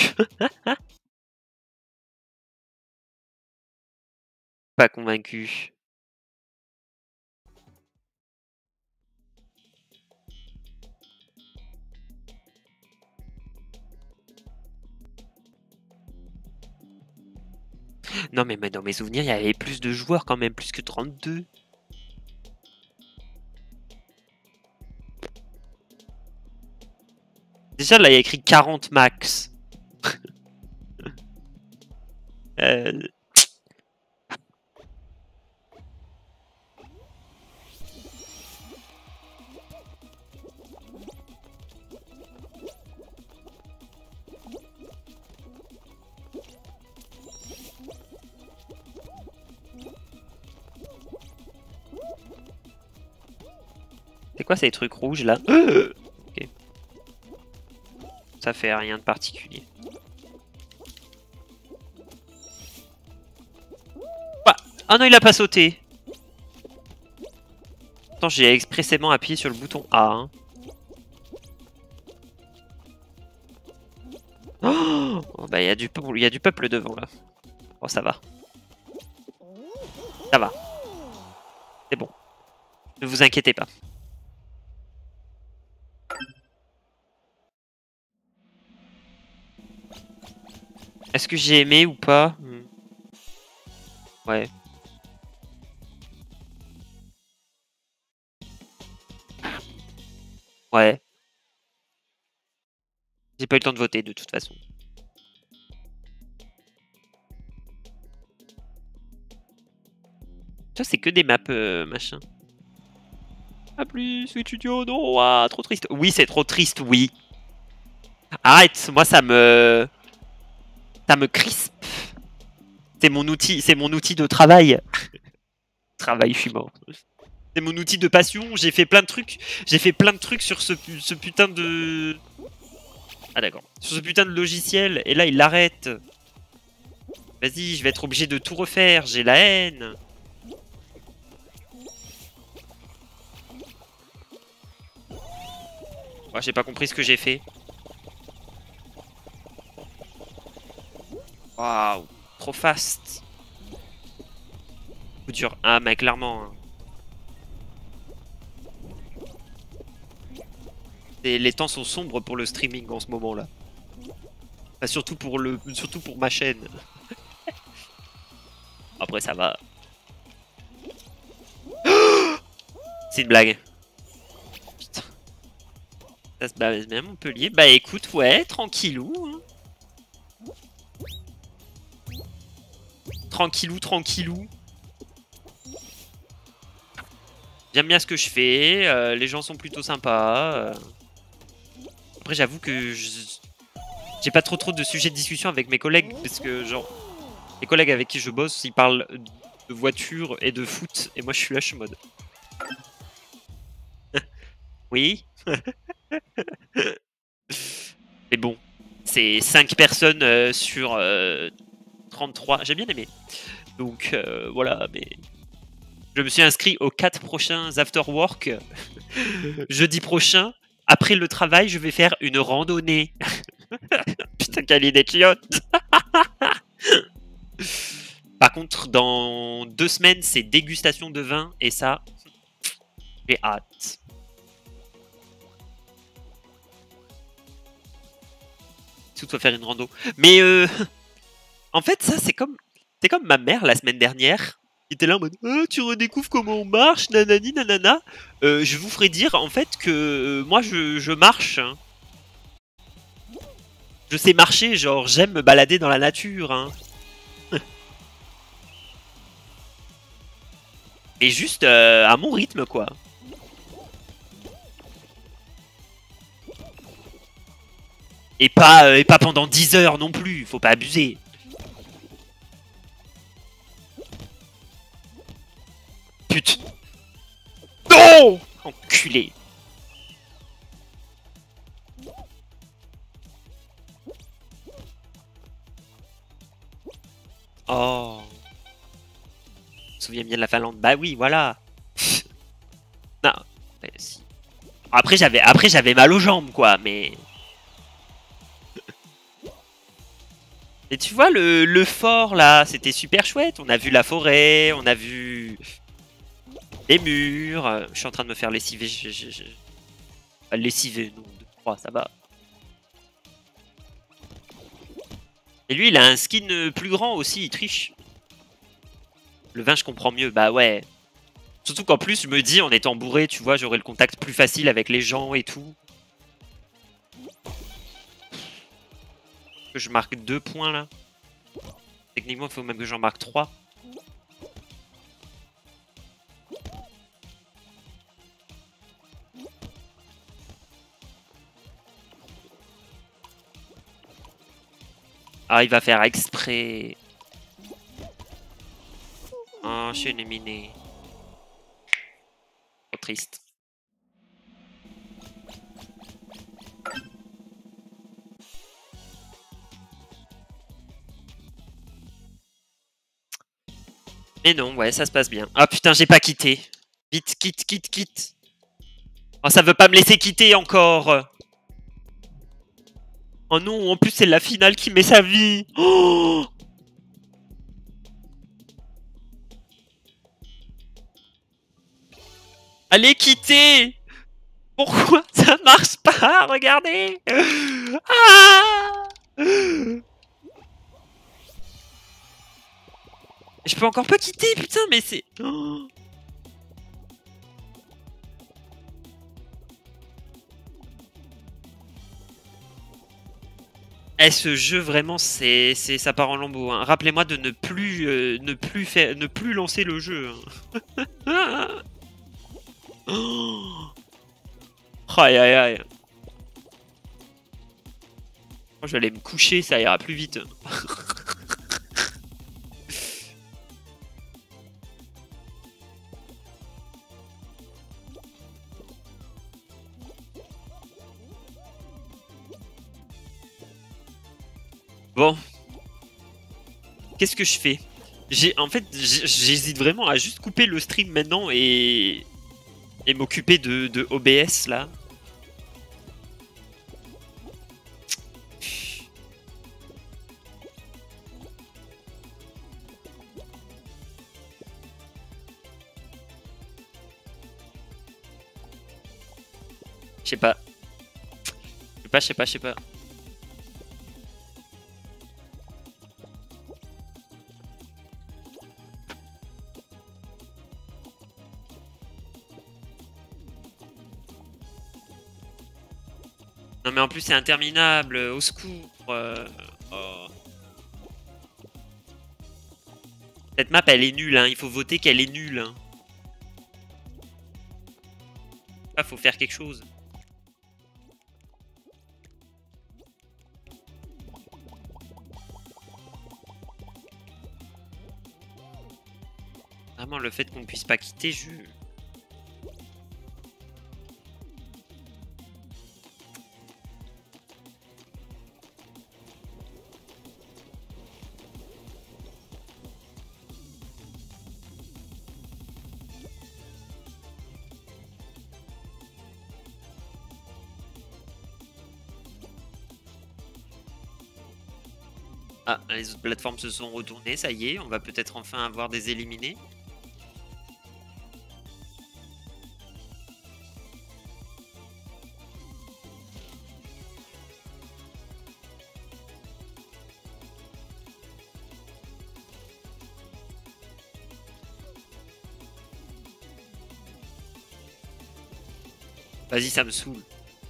Pas convaincu. Non mais, mais dans mes souvenirs, il y avait plus de joueurs quand même, plus que trente-deux. Déjà là, il y a écrit quarante max. euh... C'est quoi ces trucs rouges là? Ok. Ça fait rien de particulier. Ah, oh non, il a pas sauté. Attends, j'ai expressément appuyé sur le bouton A. Hein. Oh, bah il y a du il y a du peuple devant là. Oh ça va. Ça va. C'est bon. Ne vous inquiétez pas. Est-ce que j'ai aimé ou pas? Ouais. Ouais. J'ai pas eu le temps de voter de toute façon. Ça, c'est que des maps, euh, machin. A plus, Switch Studio, non, ah, trop triste. Oui, c'est trop triste, oui. Arrête, moi, ça me... Ça me crispe. C'est mon outil, c'est mon outil de travail. Travail, je suis mort. C'est mon outil de passion, j'ai fait plein de trucs. J'ai fait plein de trucs sur ce, ce putain de... Ah d'accord. Sur ce putain de logiciel, et là, il l'arrête. Vas-y, je vais être obligé de tout refaire, j'ai la haine. Oh, j'ai pas compris ce que j'ai fait. Waouh, trop fast. Coup dur. Ah, mais clairement. Hein. Et les temps sont sombres pour le streaming en ce moment-là. Enfin, surtout pour le, surtout pour ma chaîne. Après, ça va. C'est une blague. Putain. Ça se base bien Montpellier. Bah écoute, ouais, tranquillou. Hein. Tranquillou, tranquillou. J'aime bien ce que je fais. Euh, les gens sont plutôt sympas. Euh... Après, j'avoue que je... j'ai pas trop trop de sujets de discussion avec mes collègues parce que genre les collègues avec qui je bosse, ils parlent de voiture et de foot et moi je suis là, je suis mode. Oui. Mais bon, c'est cinq personnes euh, sur euh, trente-trois. J'ai bien aimé. Donc euh, voilà, mais je me suis inscrit aux quatre prochains after work. Jeudi prochain, après le travail, je vais faire une randonnée. Putain, quelle idée chiotte. Par contre, dans deux semaines, c'est dégustation de vin et ça, j'ai hâte. Tout doit faire une rando. Mais euh, en fait, ça, c'est comme, c'est comme ma mère la semaine dernière. Qui était là en mode oh, tu redécouvres comment on marche, nanani, nanana. Euh, je vous ferai dire en fait que euh, moi, je, je marche. Hein. Je sais marcher, genre, j'aime me balader dans la nature. Hein. Et juste euh, à mon rythme, quoi. Et pas, euh, et pas pendant dix heures non plus, faut pas abuser. Putain. Non. Enculé. Oh. Je me souviens bien de la Finlande. Bah oui, voilà. Non. Mais si. Après j'avais après j'avais mal aux jambes quoi, mais et tu vois le, le fort là, c'était super chouette. On a vu la forêt, on a vu les murs. Je suis en train de me faire lessiver. Je, je, je... Enfin, lessiver, non, deux, trois, ça va. Et lui, il a un skin plus grand aussi, il triche. Le vin, je comprends mieux. Bah ouais. Surtout qu'en plus, je me dis, en étant bourré, tu vois, j'aurai le contact plus facile avec les gens et tout. Que je marque deux points là. Techniquement, il faut même que j'en marque trois. Ah, il va faire exprès. Oh, je suis éliminé. Trop triste. Mais non, ouais, ça se passe bien. Ah putain, j'ai pas quitté. Vite, quitte, quitte, quitte. Oh, ça veut pas me laisser quitter encore. Oh non, en plus c'est la finale qui met sa vie. Oh, allez, quitter. Pourquoi ça marche pas? Regardez. Ah, je peux encore pas quitter, putain, mais c'est... Oh. Eh, ce jeu vraiment c'est c'est ça part en lambeaux, hein. Rappelez-moi de ne plus, heu, ne plus faire ne plus lancer le jeu, hein. Oh aïe, aïe, aïe. Moi, je vais aller me coucher, ça ira plus vite. Bon. Qu'est-ce que je fais? J'ai en fait, j'hésite vraiment à juste couper le stream maintenant et et m'occuper de de O B S là. Je sais pas. Je sais pas, je sais pas, je sais pas. Non mais en plus c'est interminable, au secours. Euh... Oh. Cette map elle est nulle, hein. Il faut voter qu'elle est nulle. Hein. Ah, faut faire quelque chose. Vraiment le fait qu'on puisse pas quitter, je... Ah, les autres plateformes se sont retournées, ça y est, on va peut-être enfin avoir des éliminés. Vas-y, ça me saoule.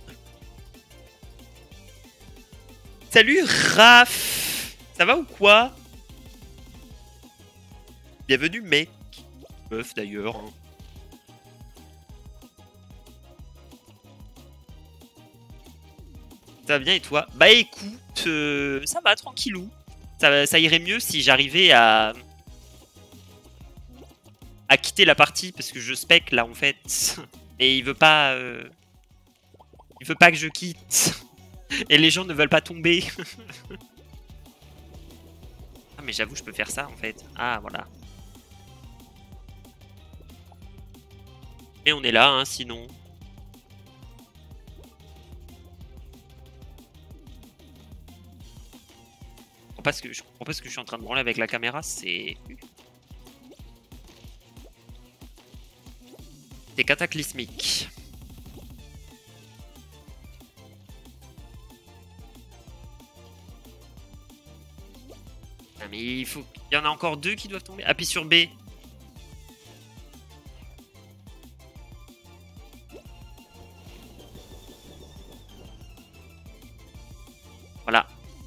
Salut Raph! Ça va ou quoi? Bienvenue mec. Meuf d'ailleurs. Hein. Ça va bien et toi? Bah écoute, euh, ça va tranquillou. Ça, ça irait mieux si j'arrivais à... à quitter la partie parce que je spec là en fait. Et il veut pas... Euh... Il veut pas que je quitte. Et les gens ne veulent pas tomber. Ah mais j'avoue je peux faire ça en fait. Ah voilà. Et on est là hein, sinon. Je comprends pas ce que je comprends pas ce que je suis en train de branler avec la caméra, c'est... C'est cataclysmique. Ah mais il faut... Il y en a encore deux qui doivent tomber. Appuie sur B. Voilà.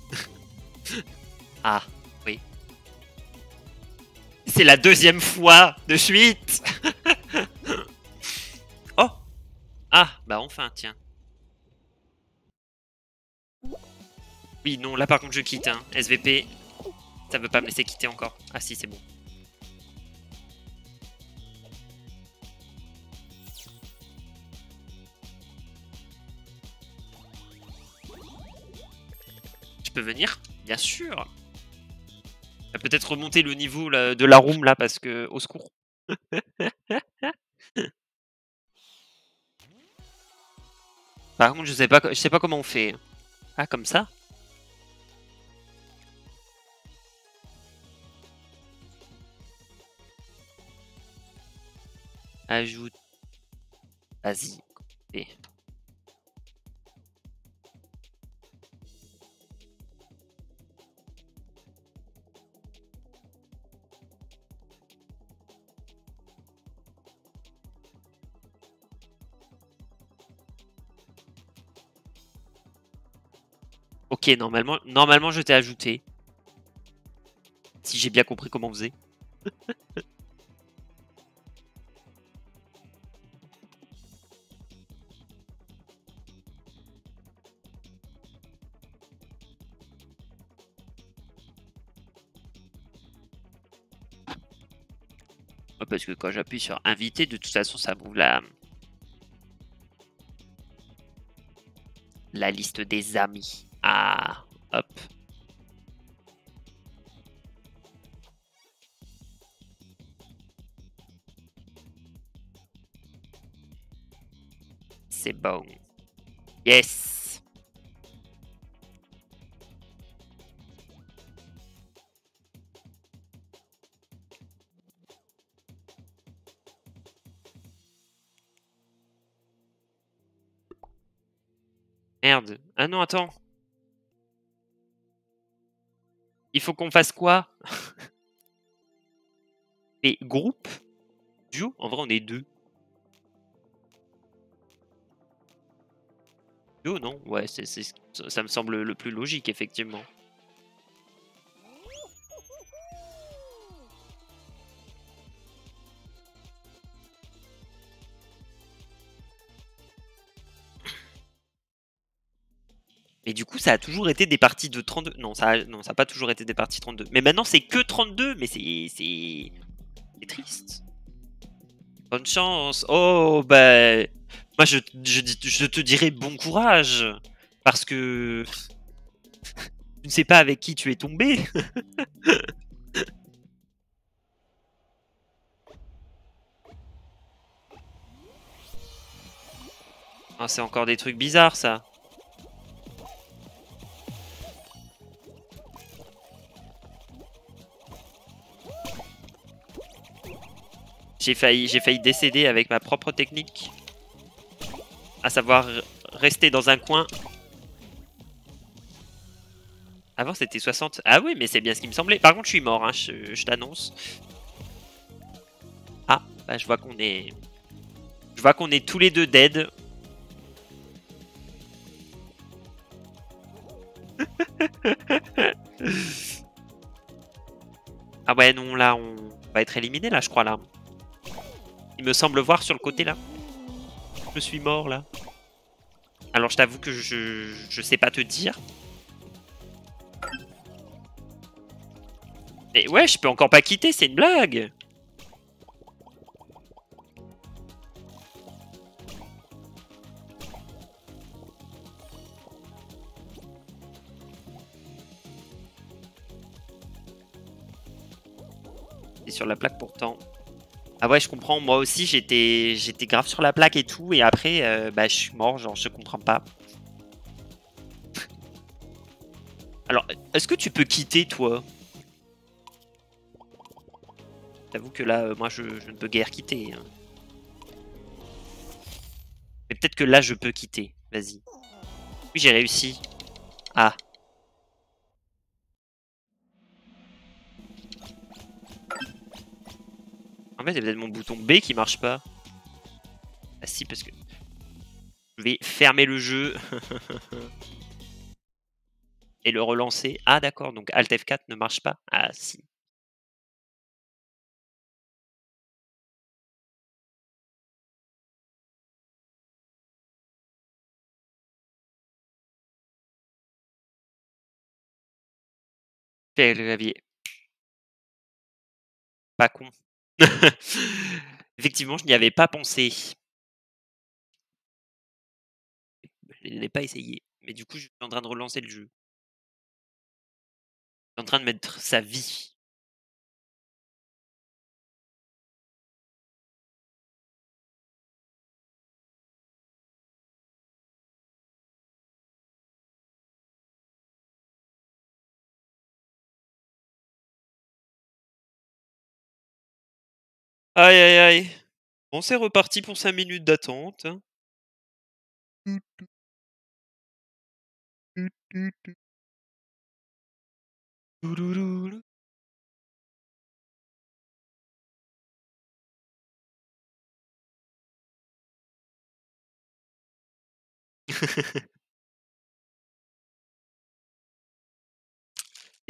Ah, oui. C'est la deuxième fois de suite. Oh. Ah, bah enfin, tiens. Oui, non, là par contre je quitte, hein. S V P, ça veut pas me laisser quitter encore. Ah si, c'est bon. Je peux venir? Bien sûr. Peut-être remonter le niveau là, de la room là parce que au secours. Par contre, je sais pas, je sais pas comment on fait. Ah, comme ça? Ajoute. Vas-y. OK, normalement normalement je t'ai ajouté. Si j'ai bien compris comment on faisait. Ouais, parce que quand j'appuie sur inviter, de toute façon, ça m'ouvre la la liste des amis. Ah, hop. C'est bon. Yes! Merde. Ah non, attends. Il faut qu'on fasse quoi? Et groupe? Duo? En vrai, on est deux. Duo, non? Ouais, c'est c'est ça ça me semble le plus logique, effectivement. Mais du coup, ça a toujours été des parties de trente-deux. Non, ça a non, ça a pas toujours été des parties trente-deux. Mais maintenant, c'est que trente-deux, mais c'est c'est c'est triste. Bonne chance. Oh, bah, moi, je je dis je te dirais bon courage parce que tu ne sais pas avec qui tu es tombé. Ah, c'est encore des trucs bizarres, ça. J'ai failli j'ai failli décéder avec ma propre technique. À savoir rester dans un coin. Avant, c'était soixante. Ah oui, mais c'est bien ce qui me semblait. Par contre, je suis mort, hein, je, je t'annonce. Ah, bah, je vois qu'on est... Je vois qu'on est tous les deux dead. Ah ouais, non, là, on va être éliminé, là, je crois, là. Il me semble voir sur le côté, là. Je suis mort, là. Alors, je t'avoue que je, je sais pas te dire. Mais ouais, je peux encore pas quitter, c'est une blague. C'est sur la plaque, pourtant. Ah ouais, je comprends. Moi aussi, j'étais j'étais grave sur la plaque et tout. Et après, euh, bah, je suis mort. Genre, je comprends pas. Alors, est-ce que tu peux quitter, toi? J'avoue que là, euh, moi, je, je ne peux guère quitter, hein. Mais peut-être que là, je peux quitter. Vas-y. Oui, j'ai réussi. Ah. En fait, c'est peut-être mon bouton B qui marche pas. Ah si, parce que je vais fermer le jeu et le relancer. Ah d'accord, donc Alt F quatre ne marche pas. Ah si. Fais le clavier. Pas con. Effectivement, je n'y avais pas pensé. Je n'ai pas essayé. Mais du coup, je suis en train de relancer le jeu. Je suis en train de mettre sa vie. Aïe aïe aïe. Bon, c'est reparti pour cinq minutes d'attente.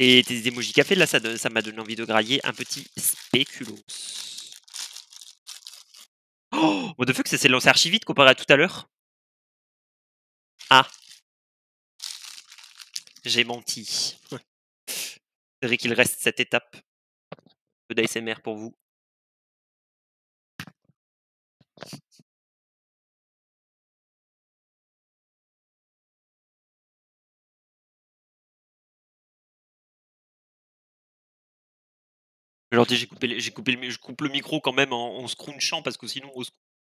Et tes emojis café, là, ça donne- ça m'a donné envie de grailler un petit spéculoos. Oh, what the fuck, ça s'est lancé archi vite comparé à tout à l'heure. Ah. J'ai menti. C'est vrai qu'il reste cette étape. Un peu d'A S M R pour vous. Aujourd'hui, j'ai coupé, les- j'ai coupé le, je coupe le micro quand même en, en scrunchant parce que sinon, on se-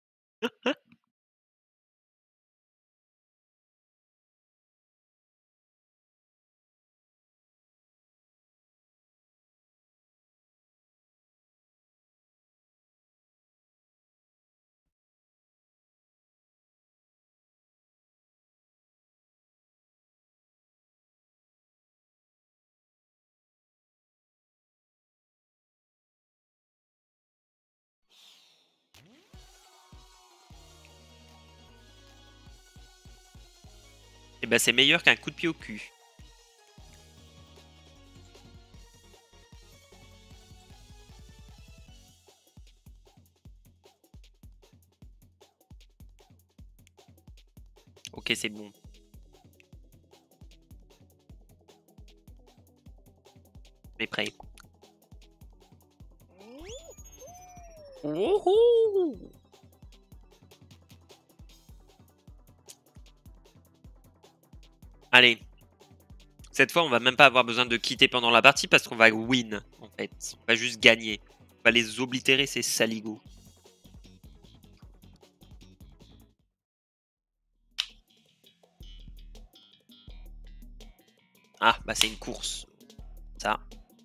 Eh ben, c'est meilleur qu'un coup de pied au cul. Ok, c'est bon. On est prêt. Wouhou! Allez. Cette fois, on va même pas avoir besoin de quitter pendant la partie parce qu'on va win, en fait. On va juste gagner. On va les oblitérer, ces saligots. Ah, bah c'est une course. Ça.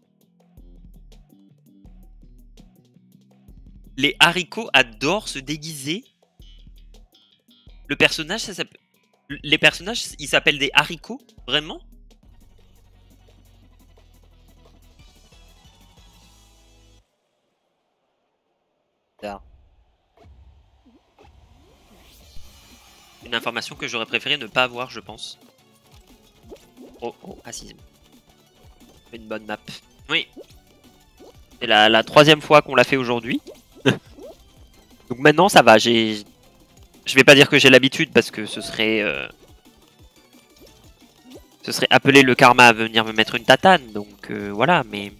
Les haricots adorent se déguiser. Le personnage, ça s'appelle... Les personnages, ils s'appellent des haricots? Vraiment? Bizarre. Une information que j'aurais préféré ne pas avoir, je pense. Oh, oh, assise. Une bonne map. Oui. C'est la, la troisième fois qu'on l'a fait aujourd'hui. Donc maintenant, ça va. J'ai... Je vais pas dire que j'ai l'habitude parce que ce serait... Euh... Ce serait appeler le karma à venir me mettre une tatane. Donc euh, voilà, mais...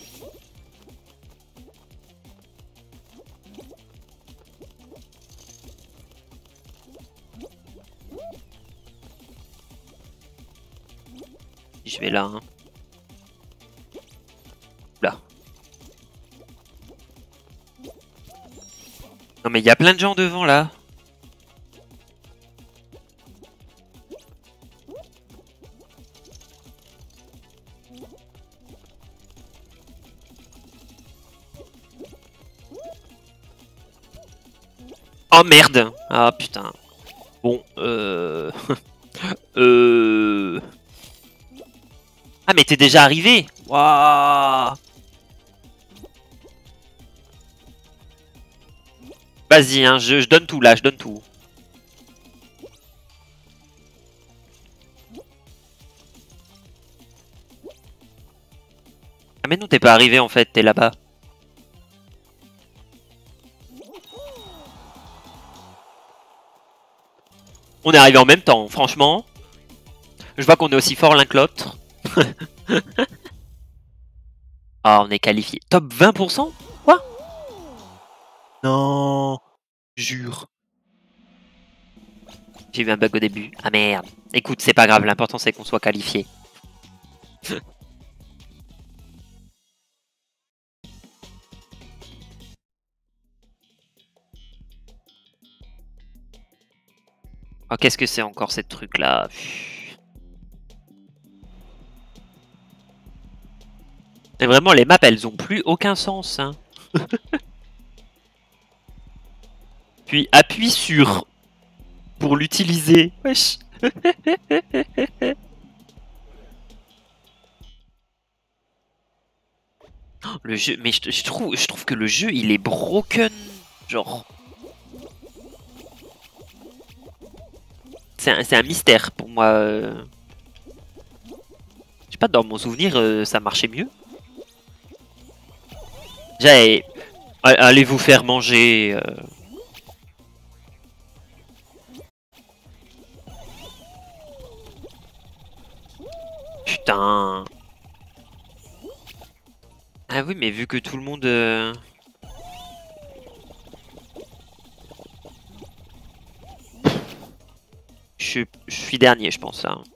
Je vais là. Hein. Là. Non mais il y a plein de gens devant là. Oh merde. Ah putain. Bon, euh... euh... Ah mais t'es déjà arrivé. Waouh. Vas-y, hein, je, je donne tout là, je donne tout. Ah mais non, t'es pas arrivé en fait, t'es là-bas. On est arrivé en même temps, franchement. Je vois qu'on est aussi fort l'un que l'autre. Ah, on est qualifié. Top vingt pour cent? Quoi? Non. Jure. J'ai eu un bug au début. Ah merde. Écoute, c'est pas grave, l'important c'est qu'on soit qualifié. Oh, qu'est-ce que c'est encore cette truc là? Et vraiment, les maps, elles ont plus aucun sens. Hein. Puis appuie sur pour l'utiliser. Wesh. Le jeu, mais je, je trouve, je trouve que le jeu, il est broken. Genre, c'est un, un mystère pour moi. Euh... sais pas, dans mon souvenir, euh, ça marchait mieux. Déjà, eh, allez vous faire manger. Euh... Putain. Ah oui, mais vu que tout le monde... Euh... Je, je suis dernier, je pense. Hein.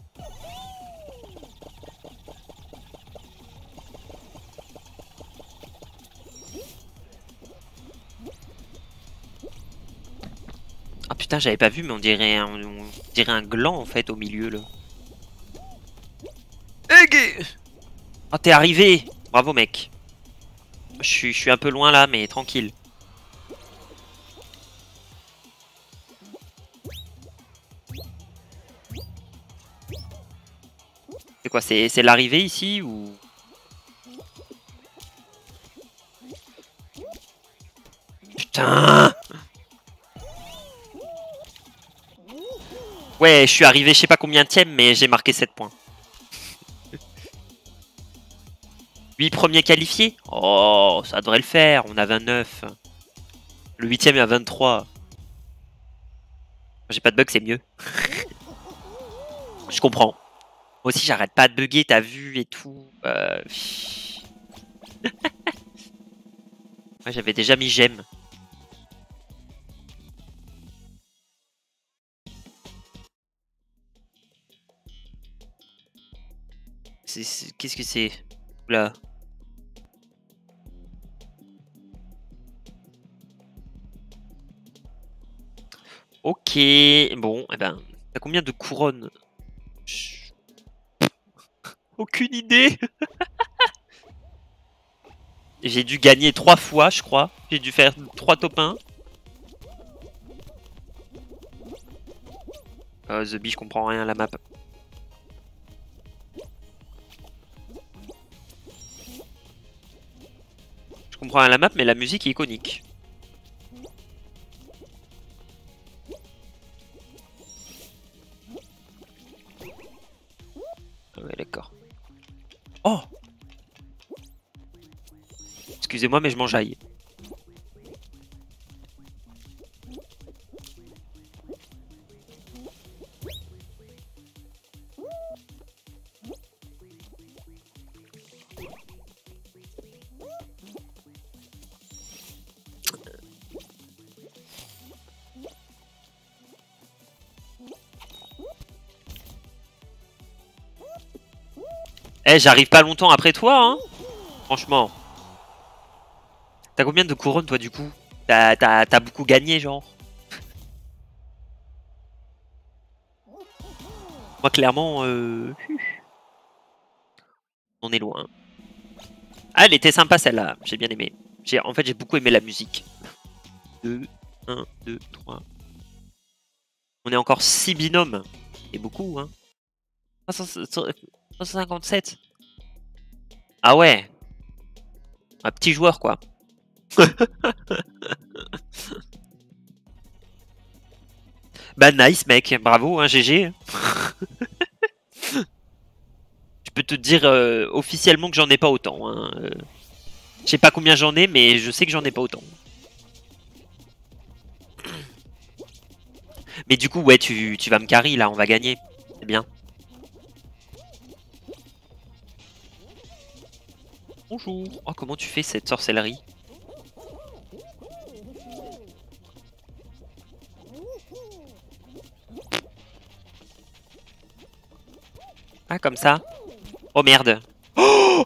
Ah putain, j'avais pas vu, mais on dirait un, on dirait un gland en fait au milieu là. Oh, t'es arrivé! Bravo mec. Je suis, je suis un peu loin là, mais tranquille. C'est quoi? C'est l'arrivée ici ou... Putain! Ouais, je suis arrivé je sais pas combien de tième, mais j'ai marqué sept points. huit premiers qualifiés? Oh, ça devrait le faire, on a vingt-neuf. Le huitième est à vingt-trois. J'ai pas de bug, c'est mieux. Je comprends. Moi aussi, j'arrête pas de bugger, t'as vu et tout. Euh... Moi, j'avais déjà mis j'aime. Qu'est-ce que c'est? Oula. Ok, bon, eh ben, t'as combien de couronnes? Aucune idée. J'ai dû gagner trois fois, je crois. J'ai dû faire trois top un. Euh, The Bee, je comprends rien à la map. Je comprends rien à la map, mais la musique est iconique. Ah ouais, d'accord. Oh! Excusez-moi, mais je m'enjaille. Eh, j'arrive pas longtemps après toi, hein. Franchement. T'as combien de couronnes, toi, du coup? T'as beaucoup gagné, genre? Moi, clairement, euh... on est loin. Ah, elle était sympa, celle-là. J'ai bien aimé. En fait, j'ai beaucoup aimé la musique. deux, un, deux, trois. On est encore six binômes. C'est beaucoup, hein. cent cinquante-sept. Ah ouais. Un petit joueur, quoi. Bah nice, mec. Bravo, hein, G G. Je peux te dire euh, officiellement que j'en ai pas autant. Hein. Euh, je sais pas combien j'en ai, mais je sais que j'en ai pas autant. Mais du coup, ouais, tu, tu vas me carry, là. On va gagner. C'est bien. Bonjour. Oh, comment tu fais cette sorcellerie? Ah, comme ça? Oh merde. Oh,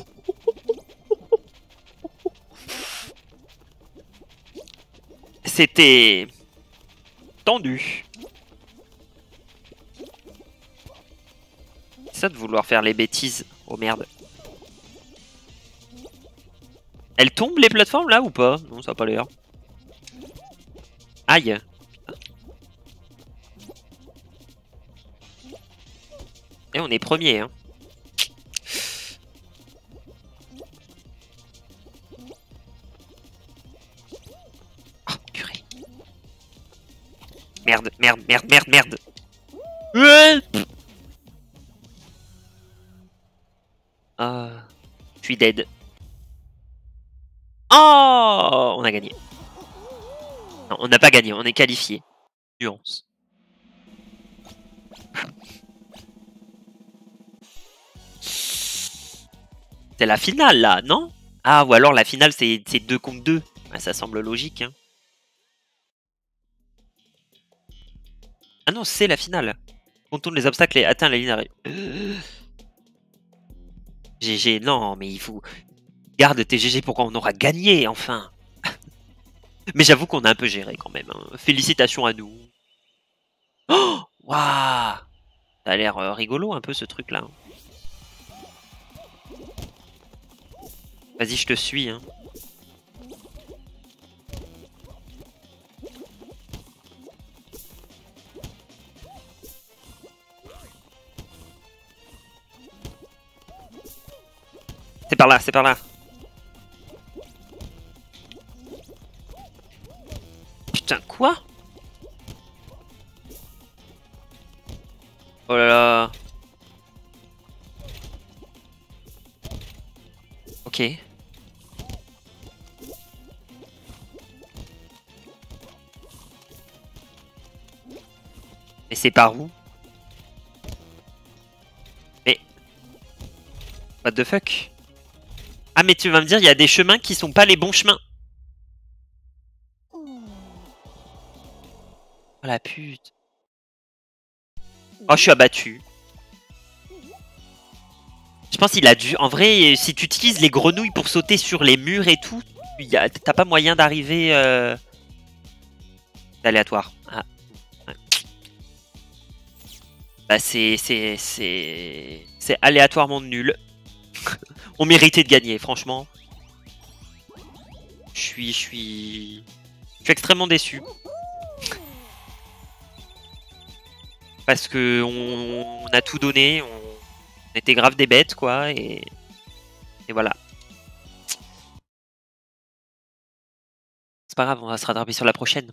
c'était tendu. C'est ça de vouloir faire les bêtises. Oh merde. Elles tombent les plateformes là ou pas? Non, ça a pas l'air. Aïe. Et on est premier, hein. Oh, purée. Merde, merde, merde, merde, merde. Ouais. Ah, je suis dead. Oh, on a gagné. Non, on n'a pas gagné, on est qualifié. Nuance. C'est la finale là, non? Ah, ou alors la finale c'est deux contre deux. Ah, ça semble logique. Hein. Ah non, c'est la finale. Contourne les obstacles et atteint la ligne d'arrivée. G G, non, mais il faut... Garde tes G G pour qu'on aura gagné, enfin. Mais j'avoue qu'on a un peu géré quand même. Hein. Félicitations à nous. Oh, waouh. Ça a l'air euh, rigolo un peu ce truc là. Vas-y, je te suis. Hein. C'est par là, c'est par là. Putain, quoi? Oh là là. Ok. Et c'est par où? Mais... What the fuck? Ah mais tu vas me dire, il y a des chemins qui sont pas les bons chemins. Oh la pute. Oh, je suis abattu. Je pense qu'il a dû... En vrai, si tu utilises les grenouilles pour sauter sur les murs et tout, t'as pas moyen d'arriver... Euh... C'est aléatoire. Ah. Ouais. Bah c'est... C'est... C'est... C'est aléatoirement nul. On méritait de gagner, franchement. Je suis... Je suis... Je suis extrêmement déçu. Parce que on, on a tout donné, on, on était grave des bêtes, quoi, et, et voilà. C'est pas grave, on va se rattraper sur la prochaine.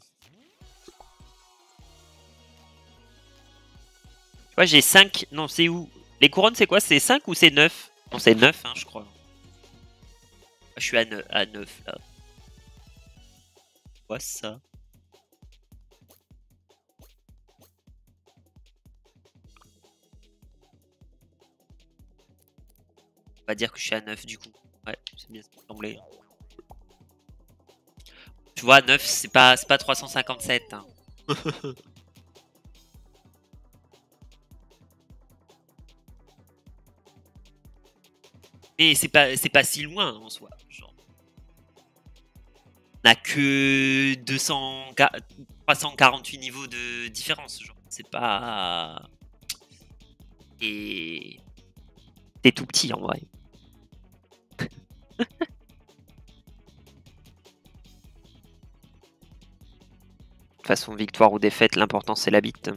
Tu vois, j'ai cinq... Non, c'est où? Les couronnes, c'est quoi? C'est cinq ou c'est neuf? Non, c'est neuf, hein, je crois. Je suis à neuf, là. Quoi, ça? On va dire que je suis à neuf, du coup. Ouais, c'est bien ce qui me semblait. Tu vois, neuf, c'est pas, pas trois cent cinquante-sept. Hein. Et c'est pas, c'est pas si loin en soi. Genre. On n'a que deux cents, trois cent quarante-huit niveaux de différence. Genre. C'est pas... Et... T'es tout petit en vrai. De toute façon, victoire ou défaite, l'important c'est la bite.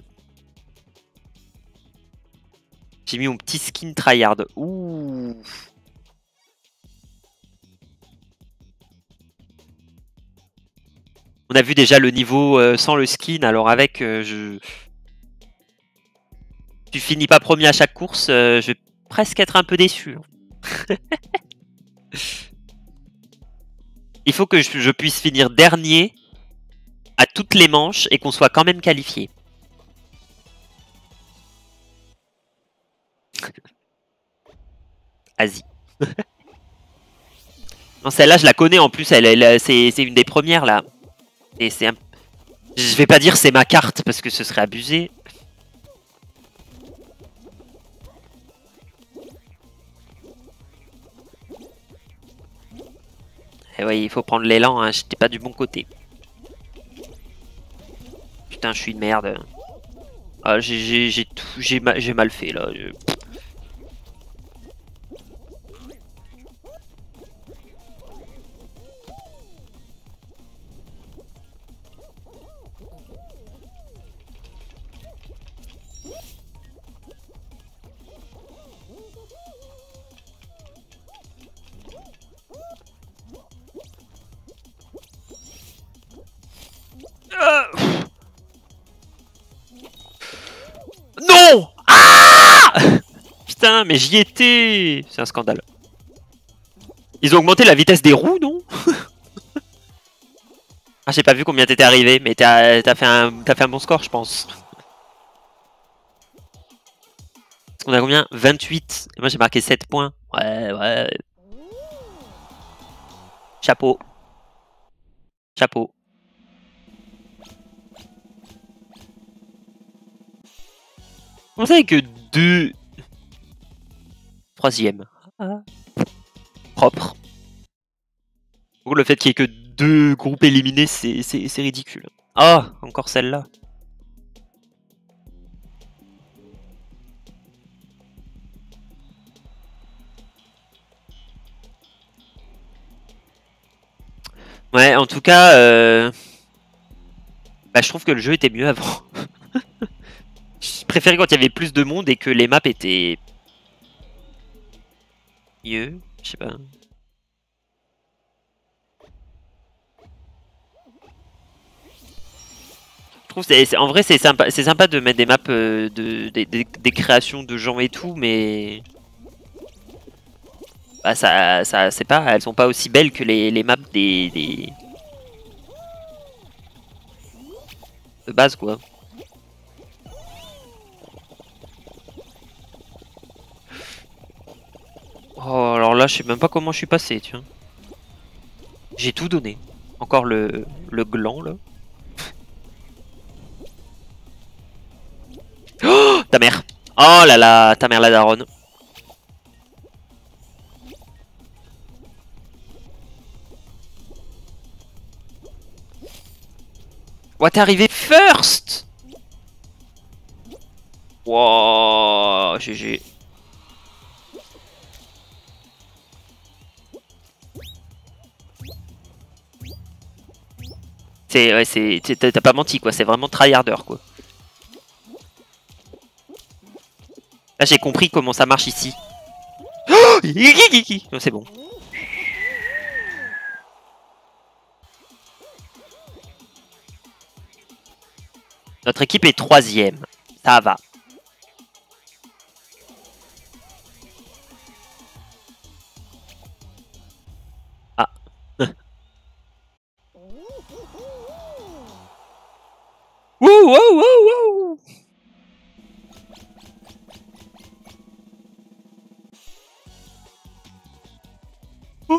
J'ai mis mon petit skin tryhard. Ouh. On a vu déjà le niveau euh, sans le skin, alors avec, euh, je... Tu finis pas premier à chaque course, euh, je vais presque être un peu déçu. Il faut que je, je puisse finir dernier à toutes les manches et qu'on soit quand même qualifié. Asie. Non, celle-là, je la connais en plus, elle, elle, c'est une des premières là. Et c'est un... Je vais pas dire c'est ma carte parce que ce serait abusé. Et ouais, il faut prendre l'élan, hein. J'étais pas du bon côté. Putain, je suis une merde. Ah, j'ai mal, mal fait là. Je... Non! Ah! putain, mais j'y étais. C'est un scandale. Ils ont augmenté la vitesse des roues, non? Ah, j'ai pas vu combien t'étais arrivé, mais t'as fait, un... fait un bon score, je pense. On a combien? vingt-huit. Et moi, j'ai marqué sept points. Ouais, ouais. Chapeau. Chapeau. On sait que deux... Troisième. Ah. Propre. Le fait qu'il y ait que deux groupes éliminés, c'est ridicule. Ah, oh, encore celle-là. Ouais, en tout cas, euh... bah, je trouve que le jeu était mieux avant. Je préférais quand il y avait plus de monde et que les maps étaient mieux. Je sais pas. Je trouve c'est en vrai c'est sympa, c'est sympa de mettre des maps euh, de des, des, des créations de gens et tout, mais bah ça ça c'est pas, elles sont pas aussi belles que les, les maps des, des de base quoi. Oh alors là je sais même pas comment je suis passé, tu vois. J'ai tout donné. Encore le le gland là. Oh ta mère. Oh là là, ta mère la daronne. Ouais, t'es arrivé first. Wow, G G. C'est ouais, c'est t'as pas menti quoi, c'est vraiment tryharder quoi. Là j'ai compris comment ça marche ici. Oh, c'est bon. Notre équipe est troisième. Ça va. Ah. Wouh, wouh, wouh, wouh. Oh.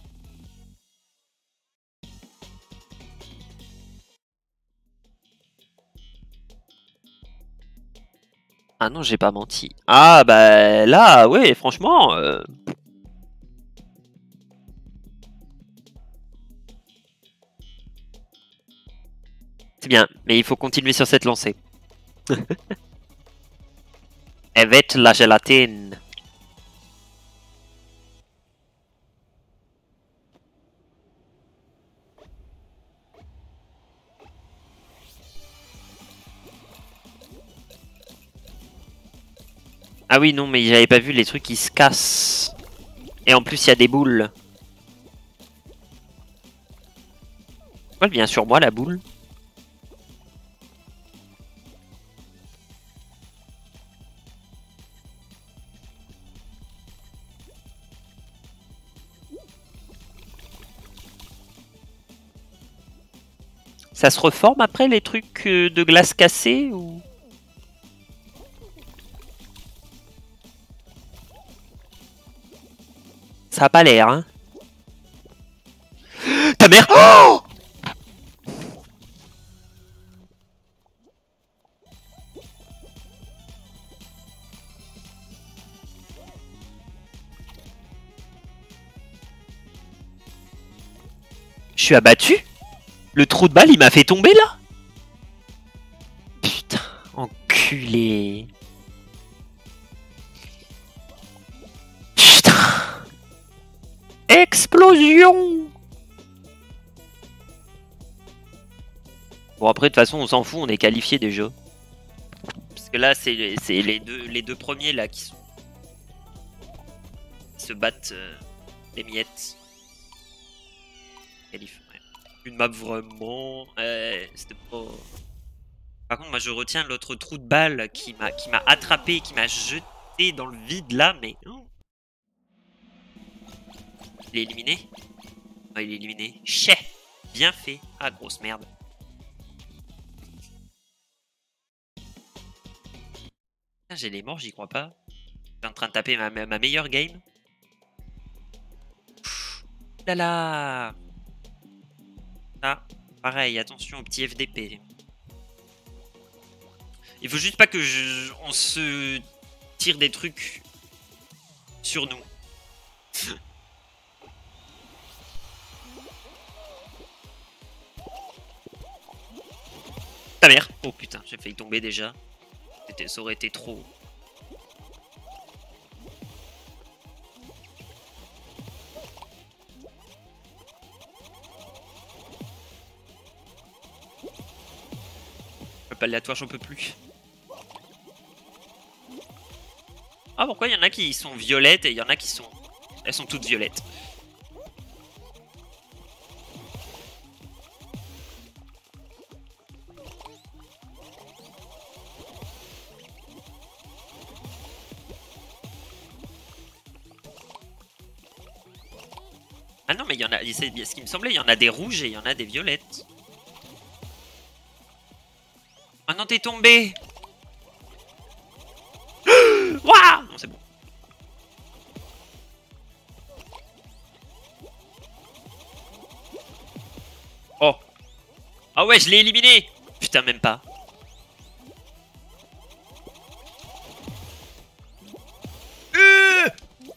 Ah non, j'ai pas menti. Ah bah là, ouais, franchement... Euh... C'est bien, mais il faut continuer sur cette lancée. Avec la gélatine. Ah oui, non, mais j'avais pas vu les trucs qui se cassent. Et en plus, il y a des boules. Pourquoi elle vient sur moi, la boule? Ça se reforme après les trucs de glace cassée ou... Ça a pas l'air, hein. Ta mère. Oh, je suis abattu. Le trou de balle, il m'a fait tomber là. Putain, enculé. Putain. Explosion. Bon après de toute façon on s'en fout, on est qualifié déjà. Parce que là c'est les deux, les deux premiers là qui, sont... qui se battent euh, les miettes. Qualif, ouais. Une map vraiment... Euh, c'était pas... Par contre moi je retiens l'autre trou de balle qui m'a qui m'a attrapé, qui m'a jeté sauter dans le vide là, mais... Oh. Il est éliminé? Ah, il est éliminé. Chais! Bien fait. Ah, grosse merde. J'ai les morts, j'y crois pas. Je suis en train de taper ma, ma meilleure game. Là là. Ah, pareil, attention au petit F D P. Il faut juste pas que je, on se tire des trucs sur nous. Ta mère. Oh putain, j'ai failli tomber déjà. Ça aurait été trop. Pas aléatoire, j'en peux plus. Ah, pourquoi il y en a qui sont violettes et il y en a qui sont... Elles sont toutes violettes. Ah non, mais il y en a... C'est ce qui me semblait, il y en a des rouges et il y en a des violettes. Ah non, t'es tombé. Waouh. Non, c'est bon. Oh. Ah ouais, je l'ai éliminé. Putain, même pas. Euh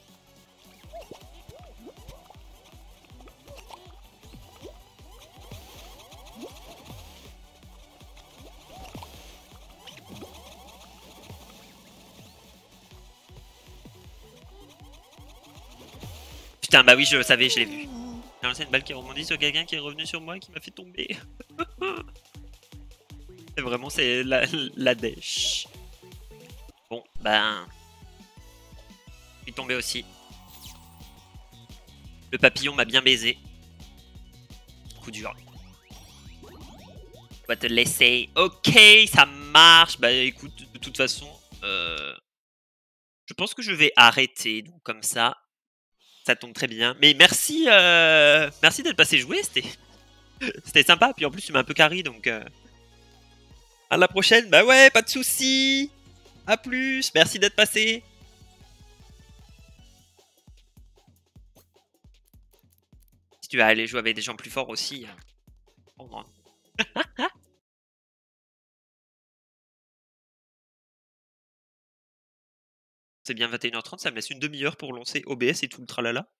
Putain, bah oui, je le savais, je l'ai vu. J'ai lancé une balle qui rebondit sur quelqu'un qui est revenu sur moi et qui m'a fait tomber. C'est vraiment, c'est la, la dèche. Bon, ben... Je suis tombé aussi. Le papillon m'a bien baisé. Coup dur. On va te laisser. Ok, ça marche. Bah écoute, de toute façon... Euh... Je pense que je vais arrêter. Donc comme ça, ça tombe très bien. Mais merci, euh... merci d'être passé jouer. C'était... C'était sympa. Puis en plus, tu m'as un peu carry, donc... Euh... À la prochaine. Bah ouais, pas de soucis. À plus. Merci d'être passé. Si tu vas aller jouer avec des gens plus forts aussi. Oh, non. C'est bien vingt et une heures trente, ça me laisse une demi-heure pour lancer O B S et tout le tralala.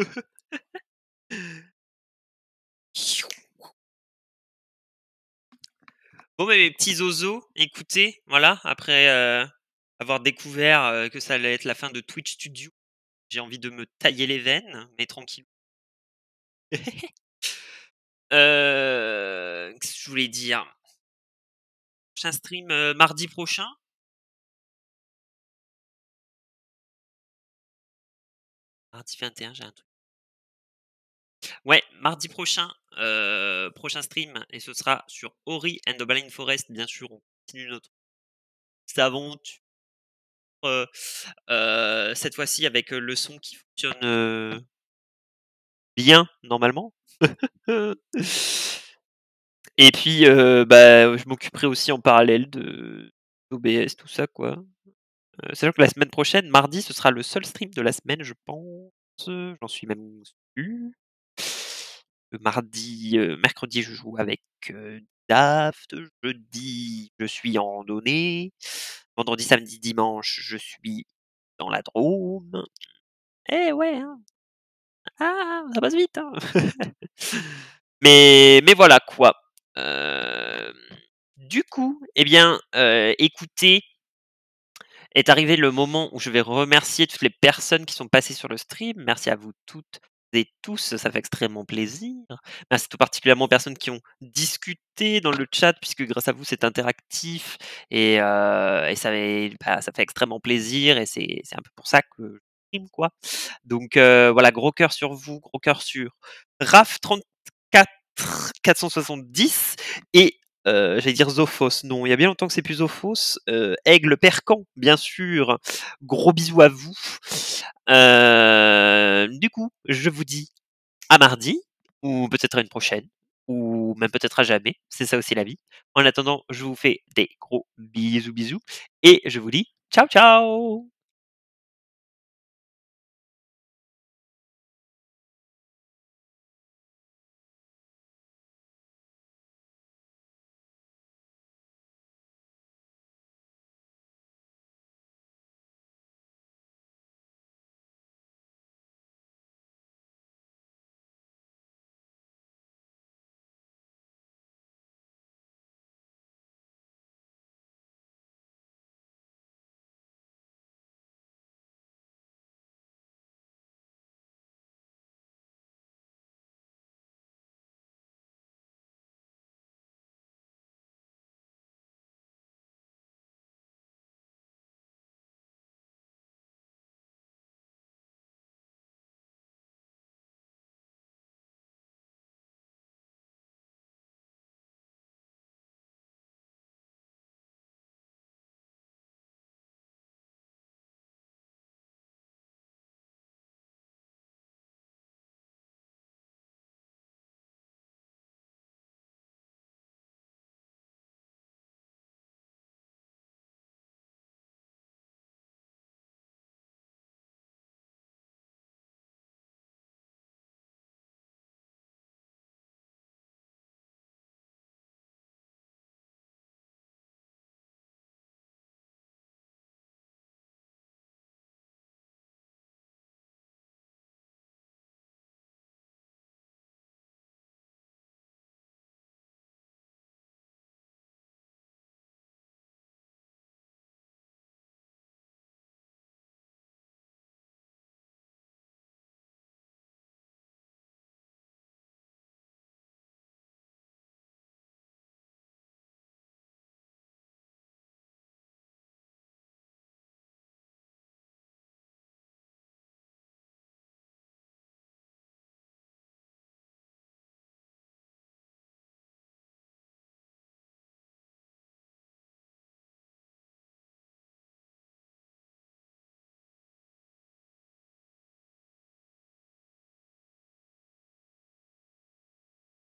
Bon, mais mes petits zozos, écoutez, voilà, après euh, avoir découvert euh, que ça allait être la fin de Twitch Studio, j'ai envie de me tailler les veines, mais tranquille. euh, Qu'est-ce que je voulais dire? Prochain stream euh, mardi prochain. Mardi vingt et un, j'ai un truc. Ouais, mardi prochain, euh, prochain stream, et ce sera sur Ori and the Blind Forest, bien sûr, on continue notre aventure. Euh, euh, cette fois-ci avec le son qui fonctionne euh, bien, normalement. Et puis, euh, bah, je m'occuperai aussi en parallèle de d'O B S, tout ça, quoi. Euh, sachant que la semaine prochaine, mardi, ce sera le seul stream de la semaine, je pense. J'en suis même sûr. Le mardi, euh, mercredi, je joue avec euh, Daft. Jeudi, je suis en randonnée. Vendredi, samedi, dimanche, je suis dans la Drôme. Eh ouais, hein. Ah, ça passe vite, hein. mais, mais voilà quoi. Euh, du coup, eh bien, euh, écoutez, est arrivé le moment où je vais remercier toutes les personnes qui sont passées sur le stream. Merci à vous toutes et tous, ça fait extrêmement plaisir. Merci tout particulièrement aux personnes qui ont discuté dans le chat, puisque grâce à vous, c'est interactif et, euh, et ça, fait, bah, ça fait extrêmement plaisir et c'est un peu pour ça que je stream, quoi. Donc euh, voilà, gros cœur sur vous, gros cœur sur Raph trente-quatre quatre cent soixante-dix et Heu, j'allais dire Zophos, non, il y a bien longtemps que c'est plus Zophos. Heu, Aigle Percan, bien sûr. Gros bisous à vous. Heu, du coup, je vous dis à mardi ou peut-être à une prochaine ou même peut-être à jamais, c'est ça aussi la vie. En attendant, je vous fais des gros bisous, bisous et je vous dis ciao, ciao!